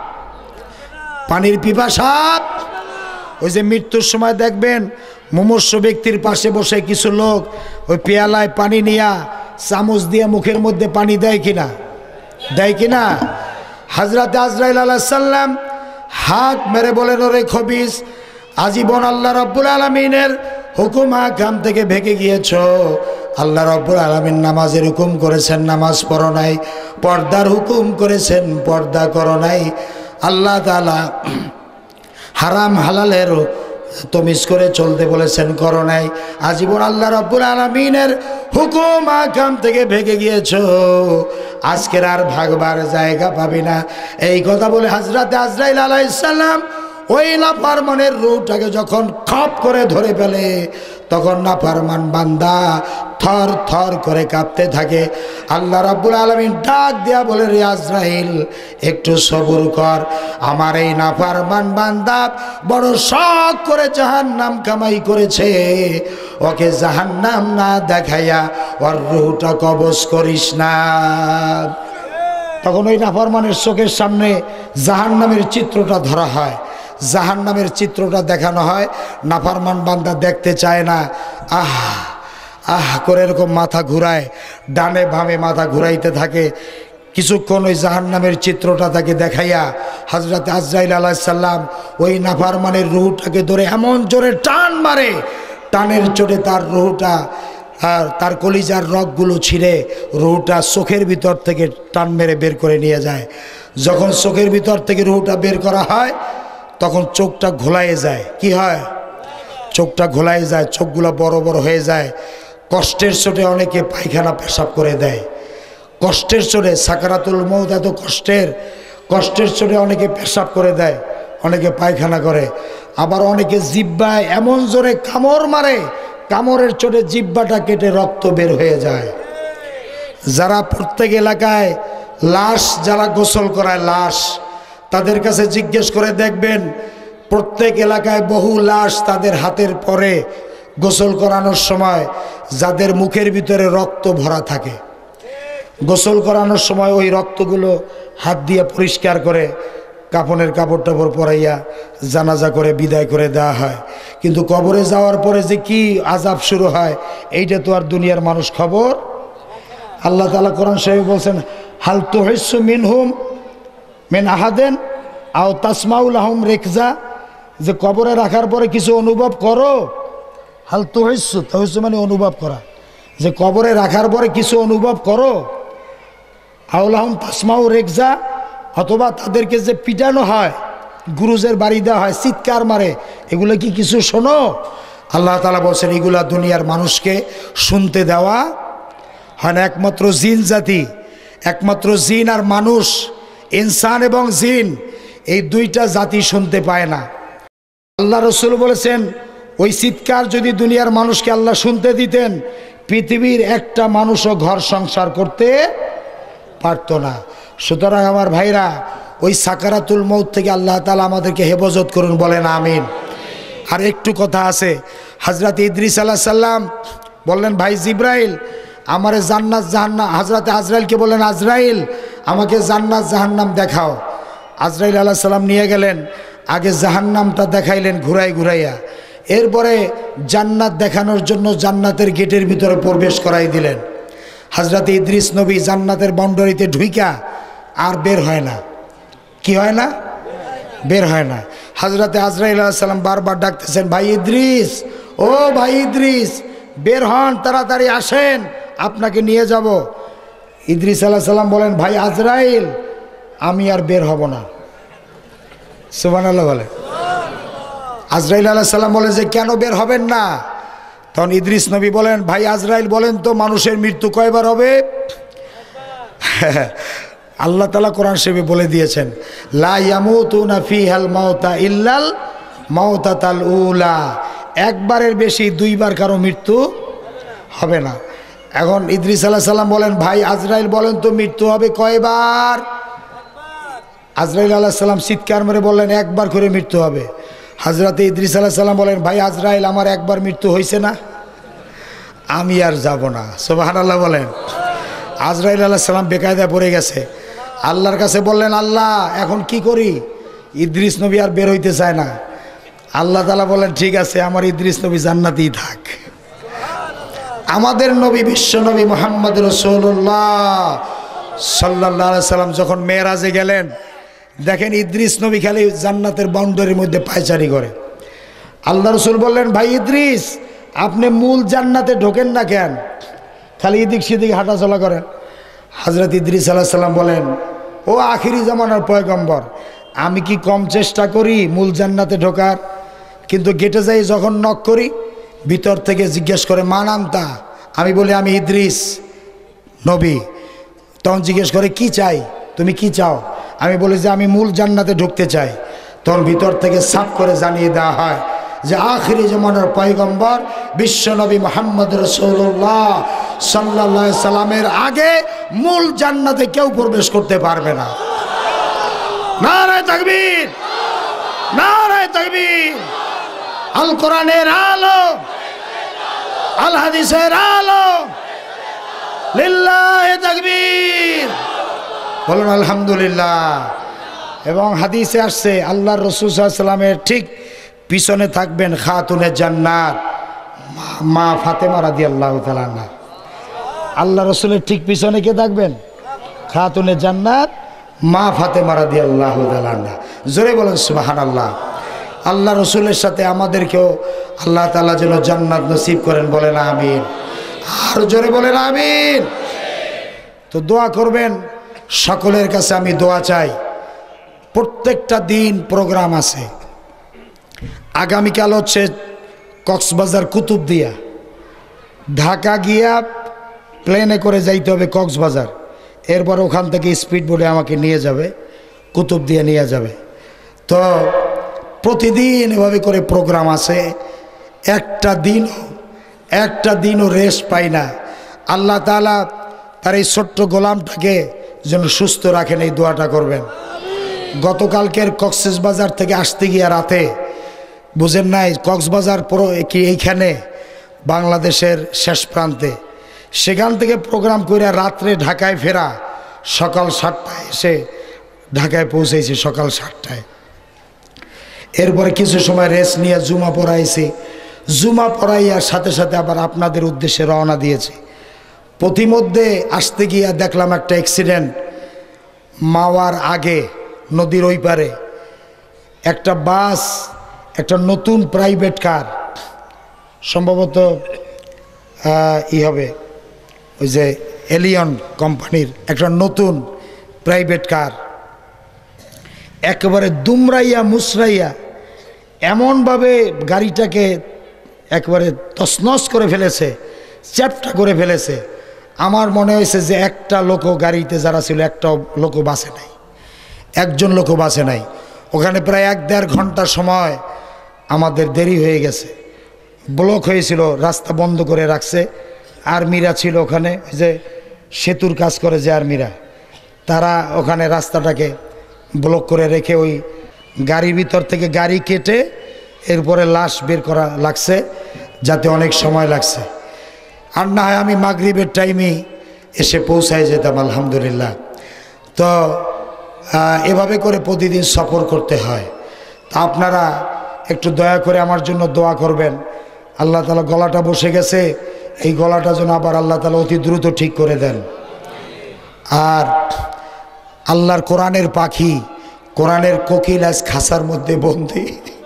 A: পানির পিপাসা ওই যে মৃত্যুর সময় দেখবেন মুমূর্ষু ব্যক্তির পাশে বসে কিছু লোক ওই পেয়ালায় পানি নিয়া চামচ দিয়ে মুখের মধ্যে পানি দেয় কিনা, দেয় কিনা? হযরত আজরাইল আলাইহিস সালাম হাত মেরে বলেন, ওরে খবিস, আজীবন আল্লাহ রাব্বুল আলামিনের হুকুম আহকাম থেকে ভেগে গিয়েছ। আল্লাহ রাব্বুল আলামিন নামাজের হুকুম করেছেন, নামাজ পড়ো নাই, পর্দার হুকুম করেছেন, পর্দা করো নাই। আল্লাহ তাআলা হারাম হালালের তমিজ করে চলতে বলেছেন, করো নাই। আজীবন আল্লাহ রাব্বুল আলামিনের হুকুম আহকাম থেকে ভেগে গিয়েছো, আজকের আর ভাগবার জায়গা পাবি না। এই কথা বলে হযরত আজরাইল আলাইহিস সালাম ওই নাফরমানের রূহটাকে যখন খপ করে ধরে ফেলে, তখন নাফরমান বান্দা থর থর করে কাঁপতে থাকে। আল্লাহ রাব্বুল আলামিন ডাক দেয়া বলে, রে আজরাইল, একটু সবুর কর, আমার এই নাফরমান বান্দা বড় শখ করে জাহান্নাম কামাই করেছে, ওকে জাহান্নাম না দেখাইয়া ওর রূহটা কবজ করিস না। তখন ওই নাফরমানের চোখের সামনে জাহান্নামের চিত্রটা ধরা হয়, জাহান্নামের চিত্রটা দেখানো হয়। নাফরমান বান্দা দেখতে চায় না, আহ আহ করে এরকম মাথা ঘুরায়, ডানে বামে মাথা ঘুরাইতে থাকে। কিছুক্ষণ ওই জাহান্নামের চিত্রটা তাকে দেখাইয়া হযরত আজরাইল আলাইহিস সালাম ওই নাফরমানের রূহটাকে ধরে এমন জোরে টান মারে, টানের চোটে তার রূহটা আর তার কলিজার রগগুলো ছিঁড়ে রূহটা চোখের ভিতর থেকে টান মেরে বের করে নিয়ে যায়। যখন চোখের ভিতর থেকে রূহটা বের করা হয়, তখন চোখটা ঘোলায়ে যায়। কি হয়? চোখটা ঘোলায়ে যায়, চোখগুলো বড় বড় হয়ে যায়। কষ্টের চোটে অনেকে পায়খানা পেশাব করে দেয়, কষ্টের চোটে, সাকারাতুল মউত এত কষ্টের, কষ্টের চোটে অনেকে পেশাব করে দেয়, অনেকে পায়খানা করে। আবার অনেকে জিহ্বায় এমন জোরে কামড় মারে, কামড়ের চোটে জিহ্বাটা কেটে রক্ত বের হয়ে যায়। যারা প্রত্যেক এলাকায় লাশ যারা গোসল করায় লাশ, তাদের কাছে জিজ্ঞেস করে দেখবেন, প্রত্যেক এলাকায় বহু লাশ তাদের হাতের পরে গোসল করানোর সময় যাদের মুখের ভিতরে রক্ত ভরা থাকে, গোসল করানোর সময় ওই রক্তগুলো হাত দিয়ে পরিষ্কার করে কাফনের কাপড় টাপড় পরাইয়া জানাজা করে বিদায় করে দেওয়া হয়। কিন্তু কবরে যাওয়ার পরে যে কি আযাব শুরু হয়, এইটা তো আর দুনিয়ার মানুষ খবর। আল্লাহ তাআলা কোরআন শরীফে বলছেন, হাল তুহিসসু মিনহুম মিন আহাদেন আও তাসমাউ লাহুম রিকজা, যে কবরে রাখার পরে কিছু অনুভব করো। হাল তুহিসসু, তুহিসসু মানে অনুভব করা, যে কবরে রাখার পরে কিছু অনুভব করো। আও লাহুম তাসমাউ রিকজা, অথবা তাদেরকে যে পিটানো হয়, গুরুজের বাড়ি দেওয়া হয়, চিৎকার মারে, এগুলো কি কিছু শোনো? আল্লাহ তাআলা বলছেন, এগুলা দুনিয়ার মানুষকে শুনতে দেওয়া হয় না। একমাত্র জিন জাতি, একমাত্র জিন আর মানুষ, ইনসান এবং জিন, এই দুইটা জাতি শুনতে পায় না। আল্লাহ রসুল বলেছেন ওই চিৎকার যদি দুনিয়ার মানুষকে আল্লাহ শুনতে দিতেন, পৃথিবীর একটা মানুষও ঘর সংসার করতে পারত না। সুতরাং আমার ভাইরা, ওই সাকারাতুল মউত থেকে আল্লাহ তাআলা আমাদেরকে হেফাজত করুন, বলেন আমিন। আর একটু কথা আছে, হযরত ইদ্রিস আলাইহিস সালাম বললেন, ভাই জিব্রাইল আমারে জান্নাত জাহান্নাম, হযরত আজরাইলকে বললেন, আজরাইল আমাকে জান্নাত জাহান্নাম দেখাও। আজরাইল আলাইহিস সালাম নিয়ে গেলেন, আগে জাহান্নামটা দেখাইলেন ঘুরাই ঘুরাইয়া, এরপরে জান্নাত দেখানোর জন্য জান্নাতের গেটের ভিতরে প্রবেশ করাই দিলেন। হযরত ইদ্রিস নবী জান্নাতের বাউন্ডারিতে ঢুইকা আর বের হয় না। কি হয় না? বের হয় না। হযরতে আজরাইল আলাইহিস সালাম বারবার ডাকতেছেন, ভাই ইদ্রিস, ও ভাই ইদ্রিস, বের হন, তাড়াতাড়ি আসেন, আপনাকে নিয়ে যাব। ইদ্রিস আলাইহিস সালাম বলেন, ভাই আজরাইল, আমি আর বের হব না। সুবহানাল্লাহ বলে। আজরাইল আলাইহিস সালাম বলে যে কেন বের হবেন না? তখন ইদ্রিস নবী বলেন, ভাই আজরাইল বলেন তো মানুষের মৃত্যু কয়বার হবে? আল্লাহ তাআলা কোরআন শরীফে বলে দিয়েছেন, লা ইয়ামুতুনা ফিহাল মাউতা ইল্লাল মাউতাতাল উলা, একবারের বেশি দুইবার কারো মৃত্যু হবে না। এখন ইদ্রিস আলাইহিস সালাম বলেন, ভাই আজরাইল বলেন তো মৃত্যু হবে কয়বার? আজরাইল আলাইহিস সালাম চিৎকার মেরে বললেন, একবার করে মৃত্যু হবে। হযরত ইদ্রিস আলাইহিস সালাম বলেন, ভাই আজরাইল আমার একবার মৃত্যু হয়েছে না, আমি আর যাব না। সুবহানাল্লাহ বলেন। আজরাইল আলাইহিস সালাম বেকায়দায় পড়ে গেছে, আল্লাহর কাছে বললেন, আল্লাহ এখন কি করি? ইদ্রিস নবী আর বের হইতে চায় না। আল্লাহ তাআলা বলেন, ঠিক আছে, আমার ইদ্রিস নবী জান্নাতেই থাক। আমাদের নবী বিশ্ব নবী মুহাম্মদ রাসূলুল্লাহ সাল্লাল্লাহু আলাইহি সাল্লাম যখন মেরাজে গেলেন, দেখেন ইদ্রিস নবী খালি জান্নাতের বাউন্ডারির মধ্যে পায়চারি করে। আল্লাহ রসুল বললেন, ভাই ইদ্রিস, আপনি মূল জান্নাতে ঢোকেন না কেন, খালি এদিক সেদিক হাঁটাচলা করেন? হযরত ইদ্রিস আলাইহিস সালাম বলেন, ও আখিরি জামানার পয়গম্বর, আমি কি কম চেষ্টা করি মূল জান্নাতে ঢোকার? কিন্তু গেটে যাই যখন নক করি, ভিতর থেকে জিজ্ঞেস করে, মান আনতা? আমি বলি, আমি ইদ্রিস নবী। তখন জিজ্ঞেস করে, কি চাই, তুমি কি চাও? আমি বলি যে আমি মূল জান্নাতে ঢুকতে চাই। তখন ভিতর থেকে সাফ করে জানিয়ে দেওয়া হয় যে আখিরি জামানার পয়গম্বর বিশ্বনবী মুহাম্মদ রাসূলুল্লাহ সাল্লাল্লাহু আলাইহি সাল্লামের আগে মূল জান্নাতে কেউ প্রবেশ করতে পারবে না। নারে তাকবীর, নারে তাকবীর। আল কোরআনের আলো, আল হাদিসের আলো, লিল্লাহি তাকবীর, বলুন আলহামদুলিল্লাহ। এবং হাদিসে আসছে, আল্লাহর রাসূল সাল্লাল্লাহু আলাইহি সাল্লামের ঠিক পিছনে থাকবেন খাতুনে জান্নাত মা ফাতেমা রাদিয়াল্লাহু তাআলা আনহা। আল্লাহ রসুলের ঠিক পিছনে কে থাকবেন? খাতুনে জান্নাত মা ফাতেমা রাদিয়াল্লাহু তাআলা আনহা। জোরে বলেন সুবহানাল্লাহ। আল্লাহ রসুলের সাথে আমাদেরকেও আল্লাহ তাআলা যেন জান্নাত নসিব করেন, বলেন আমিন। আর জোরে বলেন আমিন। তো দোয়া করবেন, সকলের কাছে আমি দোয়া চাই। প্রত্যেকটা দিন প্রোগ্রাম আছে। আগামীকাল হচ্ছে কক্সবাজার কুতুবদিয়া, ঢাকা গিয়া প্লেনে করে যাইতে হবে কক্সবাজার, এরপর ওখান থেকে স্পিড বোটে আমাকে নিয়ে যাবে, কুতুবদিয়া নিয়ে যাবে। তো প্রতিদিন এভাবে করে প্রোগ্রাম আছে, একটা দিন একটা দিনও রেস্ট পাই না। আল্লাহ তাআলা তার এই ছোট্ট গোলামটাকে যেন সুস্থ রাখেন, এই দোয়াটা করবেন। গতকালকের কক্সবাজার থেকে আসতে গিয়ে রাতে, বুঝেন নাই, কক্সবাজার কি এইখানে বাংলাদেশের শেষ প্রান্তে, সেখান থেকে প্রোগ্রাম করে রাত্রে ঢাকায় ফেরা, সকাল সাতটায় এসে ঢাকায় পৌঁছেছি সকাল সাতটায়। এরপরে কিছু সময় রেস্ট নিয়ে জুমা পড়াইছি, জুমা পড়াইয়ার সাথে সাথে আবার আপনাদের উদ্দেশ্যে রওনা দিয়েছি। প্রতিমধ্যে আসতে গিয়া দেখলাম একটা অ্যাক্সিডেন্ট। মাওয়ার আগে নদীর ওই পারে একটা বাস, একটা নতুন প্রাইভেট কার, সম্ভবত ই হবে ওই যে এলিয়ন কোম্পানির একটা নতুন প্রাইভেট কার, একেবারে দুমরাইয়া মুসরাইয়া এমনভাবে গাড়িটাকে একেবারে তছনছ করে ফেলেছে, চ্যাপ্টা করে ফেলেছে। আমার মনে হয়েছে যে একটা লোকও গাড়িতে যারা ছিল একটা লোকও বাসে নাই, একজন লোকও বাসে নাই। ওখানে প্রায় এক দেড় ঘন্টা সময় আমাদের দেরি হয়ে গেছে, ব্লক হয়েছিল, রাস্তা বন্ধ করে রাখছে। আর্মিরা ছিল ওখানে, ওই যে সেতুর কাজ করে যে আর্মিরা, তারা ওখানে রাস্তাটাকে ব্লক করে রেখে ওই গাড়ির ভিতর থেকে গাড়ি কেটে এরপরে লাশ বের করা লাগছে, যাতে অনেক সময় লাগছে। আর না হয় আমি মাগরিবের টাইমেই এসে পৌঁছায় যেতাম আলহামদুলিল্লাহ। তো এভাবে করে প্রতিদিন সফর করতে হয়। তা আপনারা একটু দয়া করে আমার জন্য দোয়া করবেন। আল্লাহ তাআলা গলাটা বসে গেছে, এই গলাটা যেন আবার আল্লাহ তাআলা অতি দ্রুত ঠিক করে দেন। আর আল্লাহর কোরআনের পাখি, কোরআনের কোকিল আজ খাসার মধ্যে বন্দি।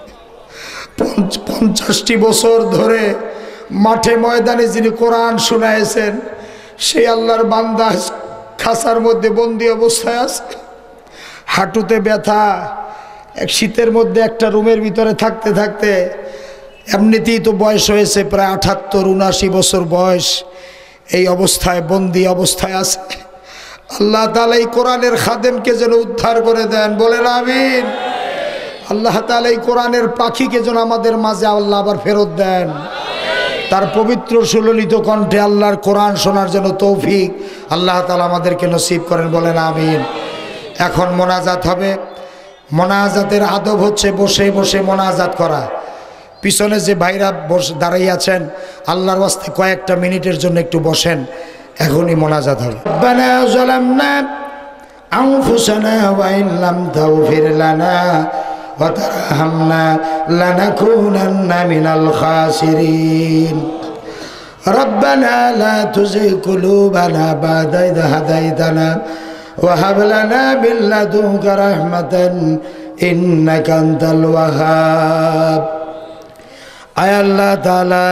A: পঞ্চাশটি বছর ধরে মাঠে ময়দানে যিনি কোরআন শোনাইছেন, সেই আল্লাহর বান্দা খাসার মধ্যে বন্দি অবস্থায় আছে। হাঁটুতে ব্যথা, এক শীতের মধ্যে একটা রুমের ভিতরে থাকতে থাকতে, এমনিতেই তো বয়স হয়েছে প্রায় আটাত্তর উনআশি বছর বয়স, এই অবস্থায় বন্দি অবস্থায় আছে। আল্লাহ তাআলা এই কোরআনের খাদেমকে যেন উদ্ধার করে দেন, বলেন আমিন। আল্লাহ তাআলা এই কোরআনের পাখিকে যেন আমাদের মাঝে আল্লাহ আবার ফেরত দেন, তার পবিত্র সুললিত কণ্ঠে আল্লাহর কোরআন শোনার জন্য তৌফিক আল্লাহ তাআলা আমাদেরকে নসিব করেন, বলেন আমিন। এখন মোনাজাত হবে। মোনাজাতের আদব হচ্ছে বসে বসে মোনাজাত করা। পিছনে যে ভাইরা বসে দাঁড়িয়ে আছেন, আল্লাহর ওয়াস্তে কয়েকটা মিনিটের জন্য একটু বসেন, এখনই মোনাজাত হবে। রব্বানা যালামনা আনফুসানা ওয়া ইন লাম তাগফির লানা ওয়া তারহামনা লানাকুনান্না মিনাল খাসিরিন। রব্বানা লা তুযিগ কুলুবানা বা'দা ইয হাদাইতানা ওয়া হাব লানা মিন লাদুনকা রাহমাতান ইন্নাকা আনতাল ওয়াহ্হাব। আয় আল্লাহ তাআলা,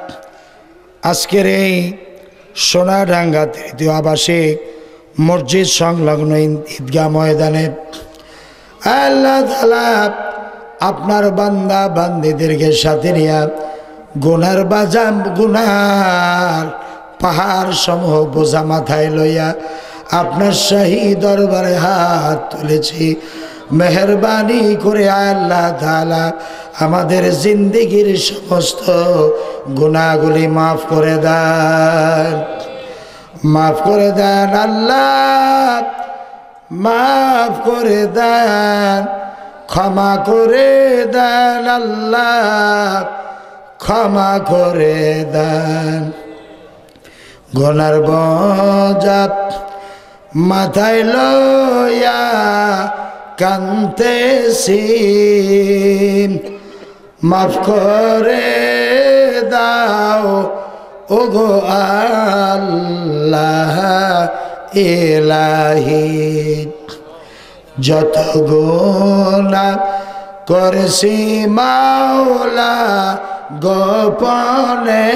A: আজকের এই সোনাডাঙ্গা তৃতীয় আবাসিক মসজিদ সংলগ্ন ঈদগাহ ময়দানে আল্লাহ তাআলা আপনার বান্দা বান্দীদেরকে সাথে নিয়ে গুনার বাজাম গুনার পাহাড় সমূহ বোঝা মাথায় লইয়া আপনার শাহী দরবারে হাত তুলেছি। মেহেরবানি করে আল্লাহ তাআলা আমাদের জিন্দেগির সমস্ত গুনাহগুলি মাফ করে দেন, মাফ করে দেন আল্লাহ, মাফ করে দেন, ক্ষমা করে দেন আল্লাহ, ক্ষমা করে দেন। গুনার বোঝা মাথায় লইয়া কান্তেছি, মাফ করে দাও ওগো আল্লাহ ইলাহি। যত গুনাহ করেছি মাওলা গোপনে,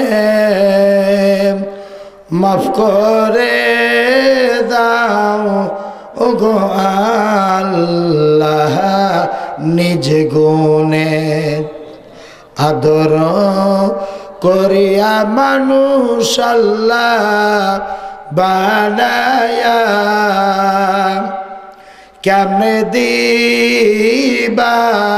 A: মাফ করে দাও ওগো আল্লাহ নিজ গুণে। আদর করিয়া মানুষ আল্লাহ বানায়া, কেমনে দিবা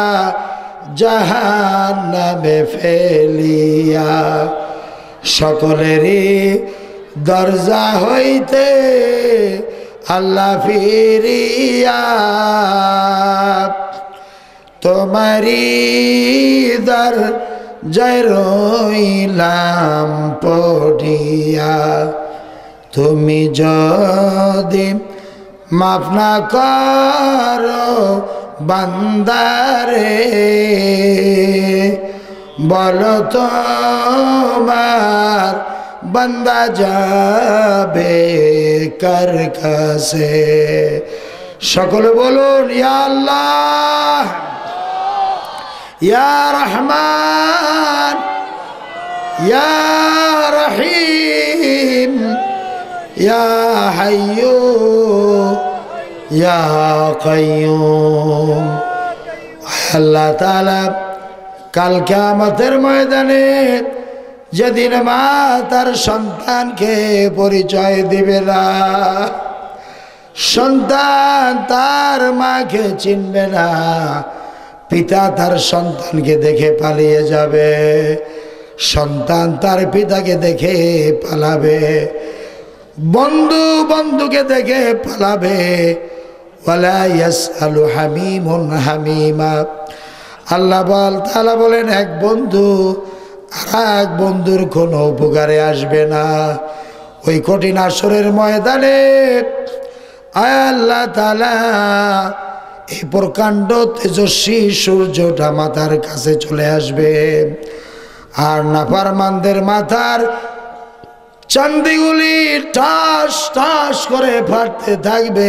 A: জাহান্নামে ফেলিয়া। সকলেরই দরজা হইতে আল্লাহ ফিরিয়া, তোমারি দরজায় রইলাম পড়িয়া। তুমি যদি মাফ না করো বান্দারে, বলো তোমার বান্দা যাবে কার কাছে। সকলে বলুন ইয়া আল্লাহ, ইয়া রহমান, ইয়া রহিম, ইয়া হাইয়্যু ইয়া কাইয়্যুম। আল্লাহ তাআলা কাল কিয়ামতের ময়দানে যেদিন মা তার সন্তানকে পরিচয় দিবে না, সন্তান তার মাকে চিনবে না, পিতা তার সন্তানকে দেখে পালিয়ে যাবে, সন্তান তার পিতাকে দেখে পালাবে, বন্ধু বন্ধুকে দেখে পালাবে। ওয়ালা ইয়াসআলু হামিমুন হামিমা। আল্লাহ বল তাআলা বলেন এক বন্ধু আর এক বন্ধুর কোনো উপকারে আসবে না। ওই কঠিন আসরের ময়দানে আয় আল্লাহ তাআলা এই প্রকাণ্ড তেজস্বী সূর্যটা মাথার কাছে চলে আসবে, আর নাফরমানদের মাথার চান্দিগুলি টাস টাস করে ফাটতে থাকবে,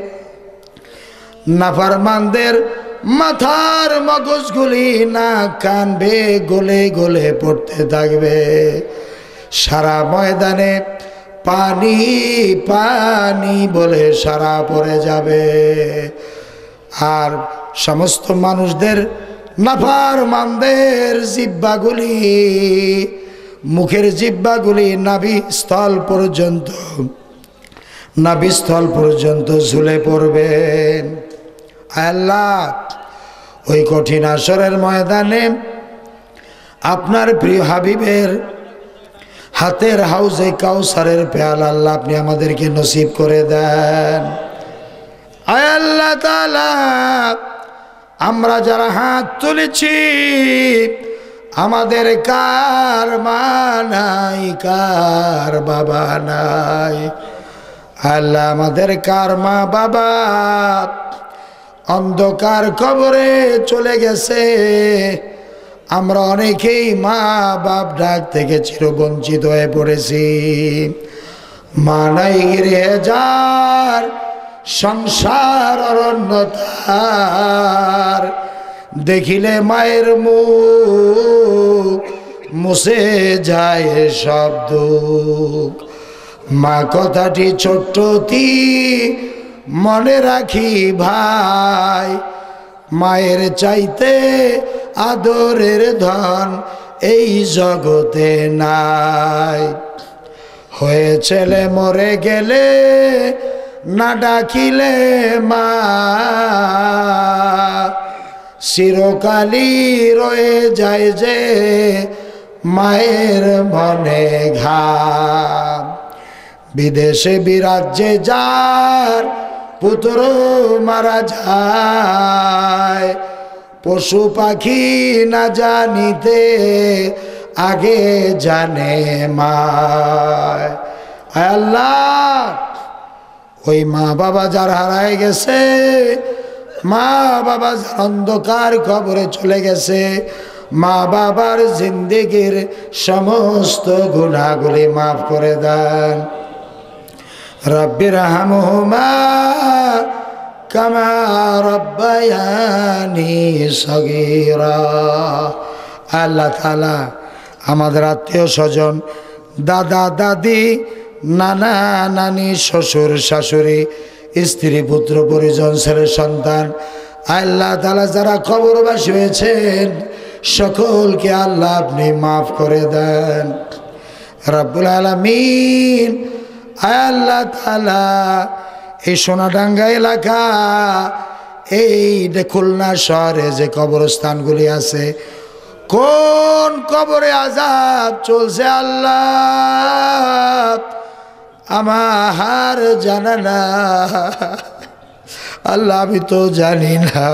A: নাফরমানদের মাথার মগজগুলি না কানবে গলে গলে পড়তে থাকবে। সারা ময়দানে পানি পানি বলে সারা পড়ে যাবে, আর সমস্ত মানুষদের নাফরমানদের জিহ্বাগুলি, মুখের জিহ্বাগুলি নাভি স্থল পর্যন্ত নাভি স্থল পর্যন্ত ঝুলে পড়বেন। আল্লাহ ওই কঠিন আসরের ময়দানে আপনার প্রিয় হাবিবের হাতের হাউজে কাউসারের পেয়ালা আল্লাহ আপনি আমাদেরকে নসিব করে দেন। আয় আল্লাহ তাআলা আমরা যারা হাত তুলেছি আমাদের কার মা নাই, কার বাবা নাই, আল্লাহ আমাদের কার মা বাবা অন্ধকার কবরে চলে গেছে, আমরা অনেকেই মা বাপ ডাক থেকে চিরবঞ্চিত হয়ে পড়েছি। মা নাই গিরে যার সংসার অরণ্যতার, দেখিলে মায়ের মুখ মুছে যায় সব দুঃখ। মা কথাটি ছোট্টটি মনে রাখি ভাই, মায়ের চাইতে আদরের ধন এই জগতে নাই। হয়ে ছেলে মরে গেলে না ডাকিলে মা, চিরকালই রয়ে যায় যে মায়ের মনে ঘাম। বিদেশে বিরাজ্যে যার পুত্র মারা যায়, পশু পাখি না জানিতে আগে জানে মায়। আল্লাহ ওই মা বাবা যার হারায় গেছে, মা বাবা যার অন্ধকার কবরে চলে গেছে, মা বাবার জিন্দেগির সমস্ত গুনাহগুলি মাফ করে দেন। রব্বির হামহুমা কামা রব্বায়ানি সগীরা। আল্লাহ তাআলা আমাদের আত্মীয় স্বজন, দাদা দাদি, নানা নানি, শ্বশুর শাশুড়ি, স্ত্রী পুত্র পরিজন, ছেলে সন্তান, আল্লাহ তাআলা যারা কবরবাসী হয়েছেন সকলকে আল্লাহ আপনি মাফ করে দেন রব্বুল আলামিন। আল্লাহ তাআলা এই সোনাডাঙ্গা এলাকা, এই খুলনা শহরে যে কবরস্থানগুলি আছে, কোন কবরে আযাব চলছে আল্লাহ আমার জানা না, আল্লাহ আমি তো জানি না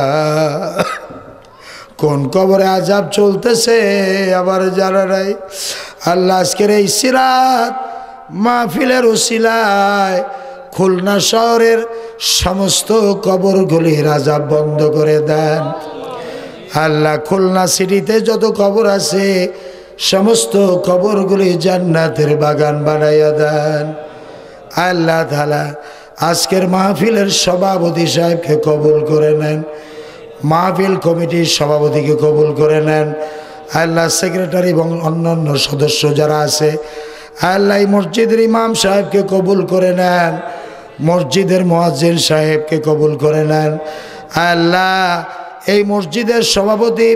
A: কোন কবরে আযাব চলতেছে, আবার জানা নাই। আল্লাহ আজকের এই সিরাত মাহফিলের উসিলায় খুলনা শহরের সমস্ত কবরগুলির আযাব বন্ধ করে দেন আল্লাহ। খুলনা সিটিতে যত কবর আছে সমস্ত কবরগুলি জান্নাতের বাগান বানাইয়া দেন আল্লাহ তাআলা। আজকের মাহফিলের সভাপতি সাহেবকে কবুল করে নেন, মাহফিল কমিটির সভাপতিকে কবুল করে নেন আল্লাহ। সেক্রেটারি এবং অন্যান্য সদস্য যারা আছে আল্লাহ, মসজিদের ইমাম সাহেবকে কবুল করে নেন, মসজিদের মুয়াজ্জিন সাহেবকে কবুল করে নেন আল্লাহ। এই মসজিদের সভাপতি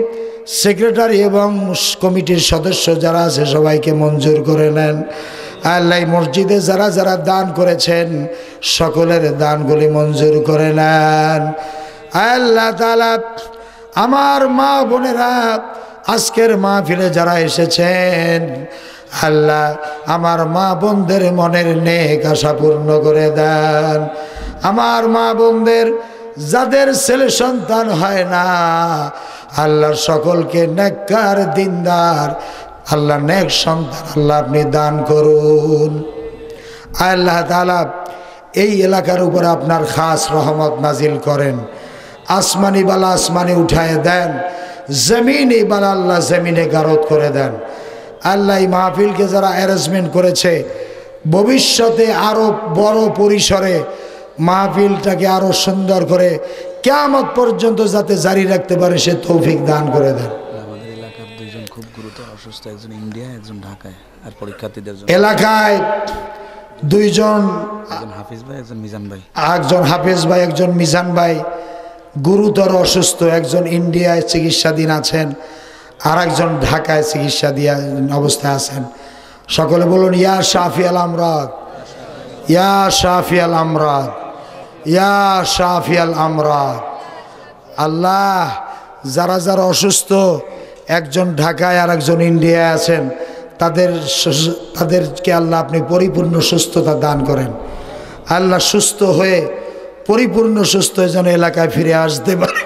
A: সেক্রেটারি এবং কমিটির সদস্য যারা আছে সবাইকে মঞ্জুর করে নেন। আল্লাহ মসজিদে যারা যারা দান করেছেন সকলের দানগুলি মঞ্জুর করে নেন। আল্লাহ তাআলা আমার মা বোনেরা আজকের মাহফিলে যারা এসেছেন, আল্লাহ আমার মা বোনদের মনের নেক আশা পূর্ণ করে দেন। আমার মা বোনদের যাদের ছেলে সন্তান হয় না, আল্লাহ সকলকে নেককার দিনদার আল্লাহ নেক সন্তান আল্লাহ আপনি দান করুন। আল্লাহ তাআলা এই এলাকার উপর আপনার খাস রহমত নাজিল করেন। আসমানি বালা আসমানি উঠায় দেন, জমিনি বালা আল্লাহ জমিনে গারদ করে দেন। আল্লাহ এই মাহফিলকে যারা অ্যারেঞ্জমেন্ট করেছে ভবিষ্যতে আরো বড় পরিসরে মাহফিলটাকে আরো সুন্দর করে কিয়ামত পর্যন্ত যাতে জারি রাখতে পারে সে তৌফিক দান করে দেন।
B: আমাদের এলাকার দুইজন খুব গুরুতর অসুস্থ, একজন ইন্ডিয়া একজন ঢাকায়, আর পরীক্ষার্থীদের জন্য
A: এলাকায় দুইজন,
B: একজন হাফিজ ভাই একজন মিজান ভাই,
A: একজন হাফিজ ভাই একজন মিজান ভাই গুরুতর অসুস্থ, একজন ইন্ডিয়ায় চিকিৎসাধীন আছেন আর একজন ঢাকায় চিকিৎসা দিয়ে অবস্থায় আছেন। সকলে বলুন ইয়া শাফি আল আমরাদ, ইয়া শাফি আল আমরাদ, ইয়া শাফি আল আমরাদ। আল্লাহ যারা যারা অসুস্থ, একজন ঢাকায় আর একজন ইন্ডিয়ায় আছেন, তাদের তাদেরকে আল্লাহ আপনি পরিপূর্ণ সুস্থতা দান করেন। আল্লাহ সুস্থ হয়ে পরিপূর্ণ সুস্থ যেন এলাকায় ফিরে আসতে পারে,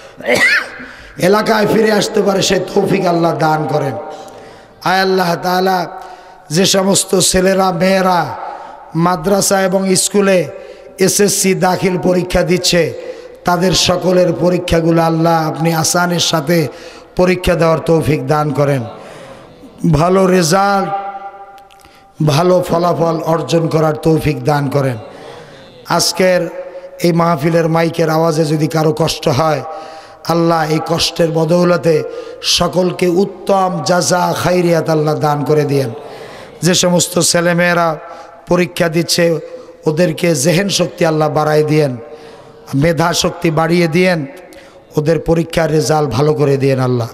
A: এলাকায় ফিরে আসতে পারে সে তৌফিক আল্লাহ দান করেন। আয় আল্লাহ তাআলা যে সমস্ত ছেলেরা মেয়েরা মাদ্রাসা এবং স্কুলে এসএসসি দাখিল পরীক্ষা দিচ্ছে, তাদের সকলের পরীক্ষাগুলো আল্লাহ আপনি আসানের সাথে পরীক্ষা দেওয়ার তৌফিক দান করেন। ভালো রেজাল্ট ভালো ফলাফল অর্জন করার তৌফিক দান করেন। আজকের এই মাহফিলের মাইকের আওয়াজে যদি কারো কষ্ট হয়, আল্লাহ এই কষ্টের বদৌলতে সকলকে উত্তম জাযা খাইরিয়াত আল্লাহ দান করে দিয়েন। যে সমস্ত ছেলেমেয়েরা পরীক্ষা দিচ্ছে ওদেরকে জেহেন শক্তি আল্লাহ বাড়াই দিয়েন, মেধা শক্তি বাড়িয়ে দিয়েন, ওদের পরীক্ষার রেজাল্ট ভালো করে দিয়েন আল্লাহ।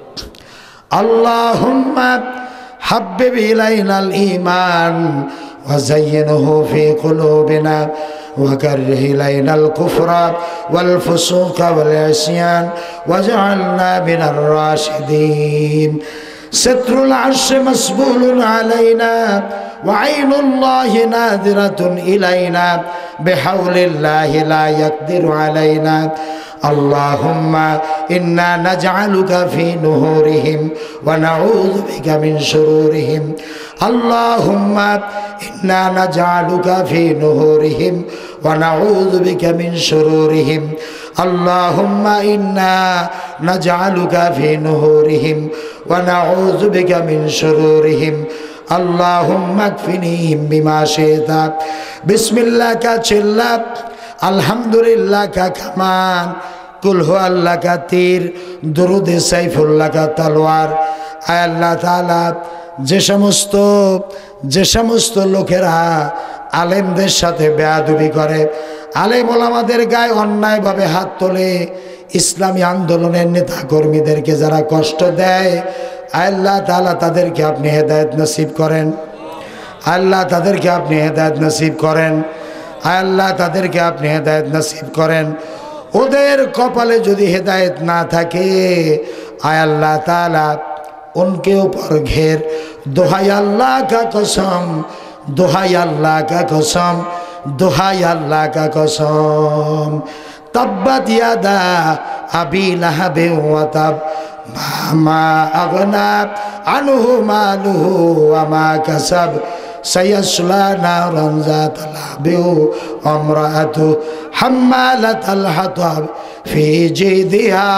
A: আল্লাহুম্মা হাব্বিব ইলাইনাল ঈমান ওয়া যায়্যিনহু ফি কুলুবিনা ওয়া কাররিহ ইলাইনাল কুফরা ওয়াল ফুসুকা ওয়াল ইসয়ান ওয়াজআলনা মিনার রাশিদিন। سترul arsh masbulun alayna wa aynullahi nadiratun ilayna bihawlillahi la yaqdiru alayna. Allahumma inna naj'aluka fi nuhurihim wa na'udhu bika min shururihim. Allahumma inna naj'aluka fi nuhurihim wa na'udhu bika min shururihim. Allahumma inna naj'aluka fi nuhurihim wa na'udhu bika min shururihim. Allahumma akfinihim bima shi'ta. Bismillah ka chilla, alhamdulillah ka kaman, কুল হু আল্লাহ কা তীর, দরুদে সাইফুল্লাহ কা তলোয়ার। আয় আল্লাহ তাআলা যে সমস্ত যে সমস্ত লোকেরা আলেমদের সাথে বেয়াদবি করে, আলেম ওলামাদের গায়ে অন্যায়ভাবে হাত তোলে, ইসলামী আন্দোলনের নেতা কর্মীদেরকে যারা কষ্ট দেয়, আল্লাহ তাআলা তাদেরকে আপনি হেদায়েত নসিব করেন। আল্লাহ তাদেরকে আপনি হেদায়েত নসিব করেন। আল্লাহ তাদেরকে আপনি হেদায়েত নসিব করেন। ওদের কপালে যদি হেদায়েত না থাকে, আয় আল্লাহ তাআলা उनके ऊपर घेर। दोहाई अल्लाह का कसम, दोहाई अल्लाह का कसम, दोहाई अल्लाह का कसम। तब्बत यादा अबी लहब व तब मा अगना अन्हु मालुहु व मा कसब सयस्ला नारन ज़ात लहब व इम्राअतु हम्मालतल हतब फी जिदिहा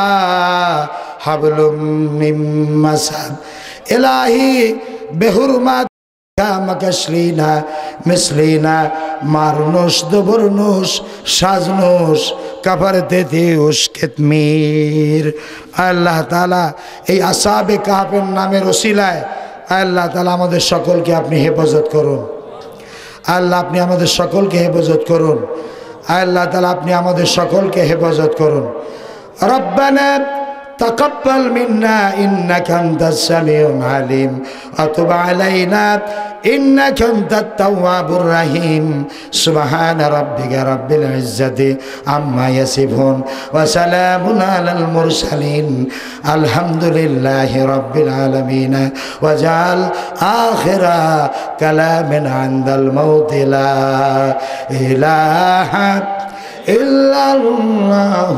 A: হাবলুম মিন মাসাদ। ইলাহি বেহুরমাত কামাকাশলিনা মিসলিনা মারনুস দুবরনুস সাজনুস কাফারতে তিউস কিতমির। আল্লাহ তাআলা এই আসহাবে কাহফের নামের ওসিলায় আল্লাহ তাআলা আমাদের সকলকে আপনি হেফাজত করুন। আল্লাহ আপনি আমাদের সকলকে হেফাজত করুন। আল্লাহ তাআলা আপনি আমাদের সকলকে হেফাজত করুন। রব্বানা تقبل منا إنك أنت السميع العليم وتب علينا إنك أنت التواب الرحيم سبحان ربك رب العزة عما يصفون وسلام على المرسلين الحمد لله رب العالمين وجعل آخر كلام عند الموت لا إله إلا الله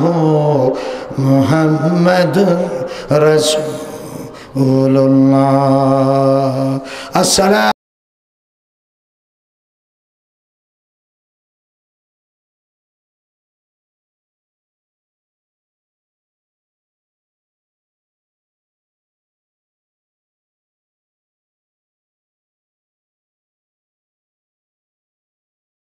A: محمد رسول الله السلام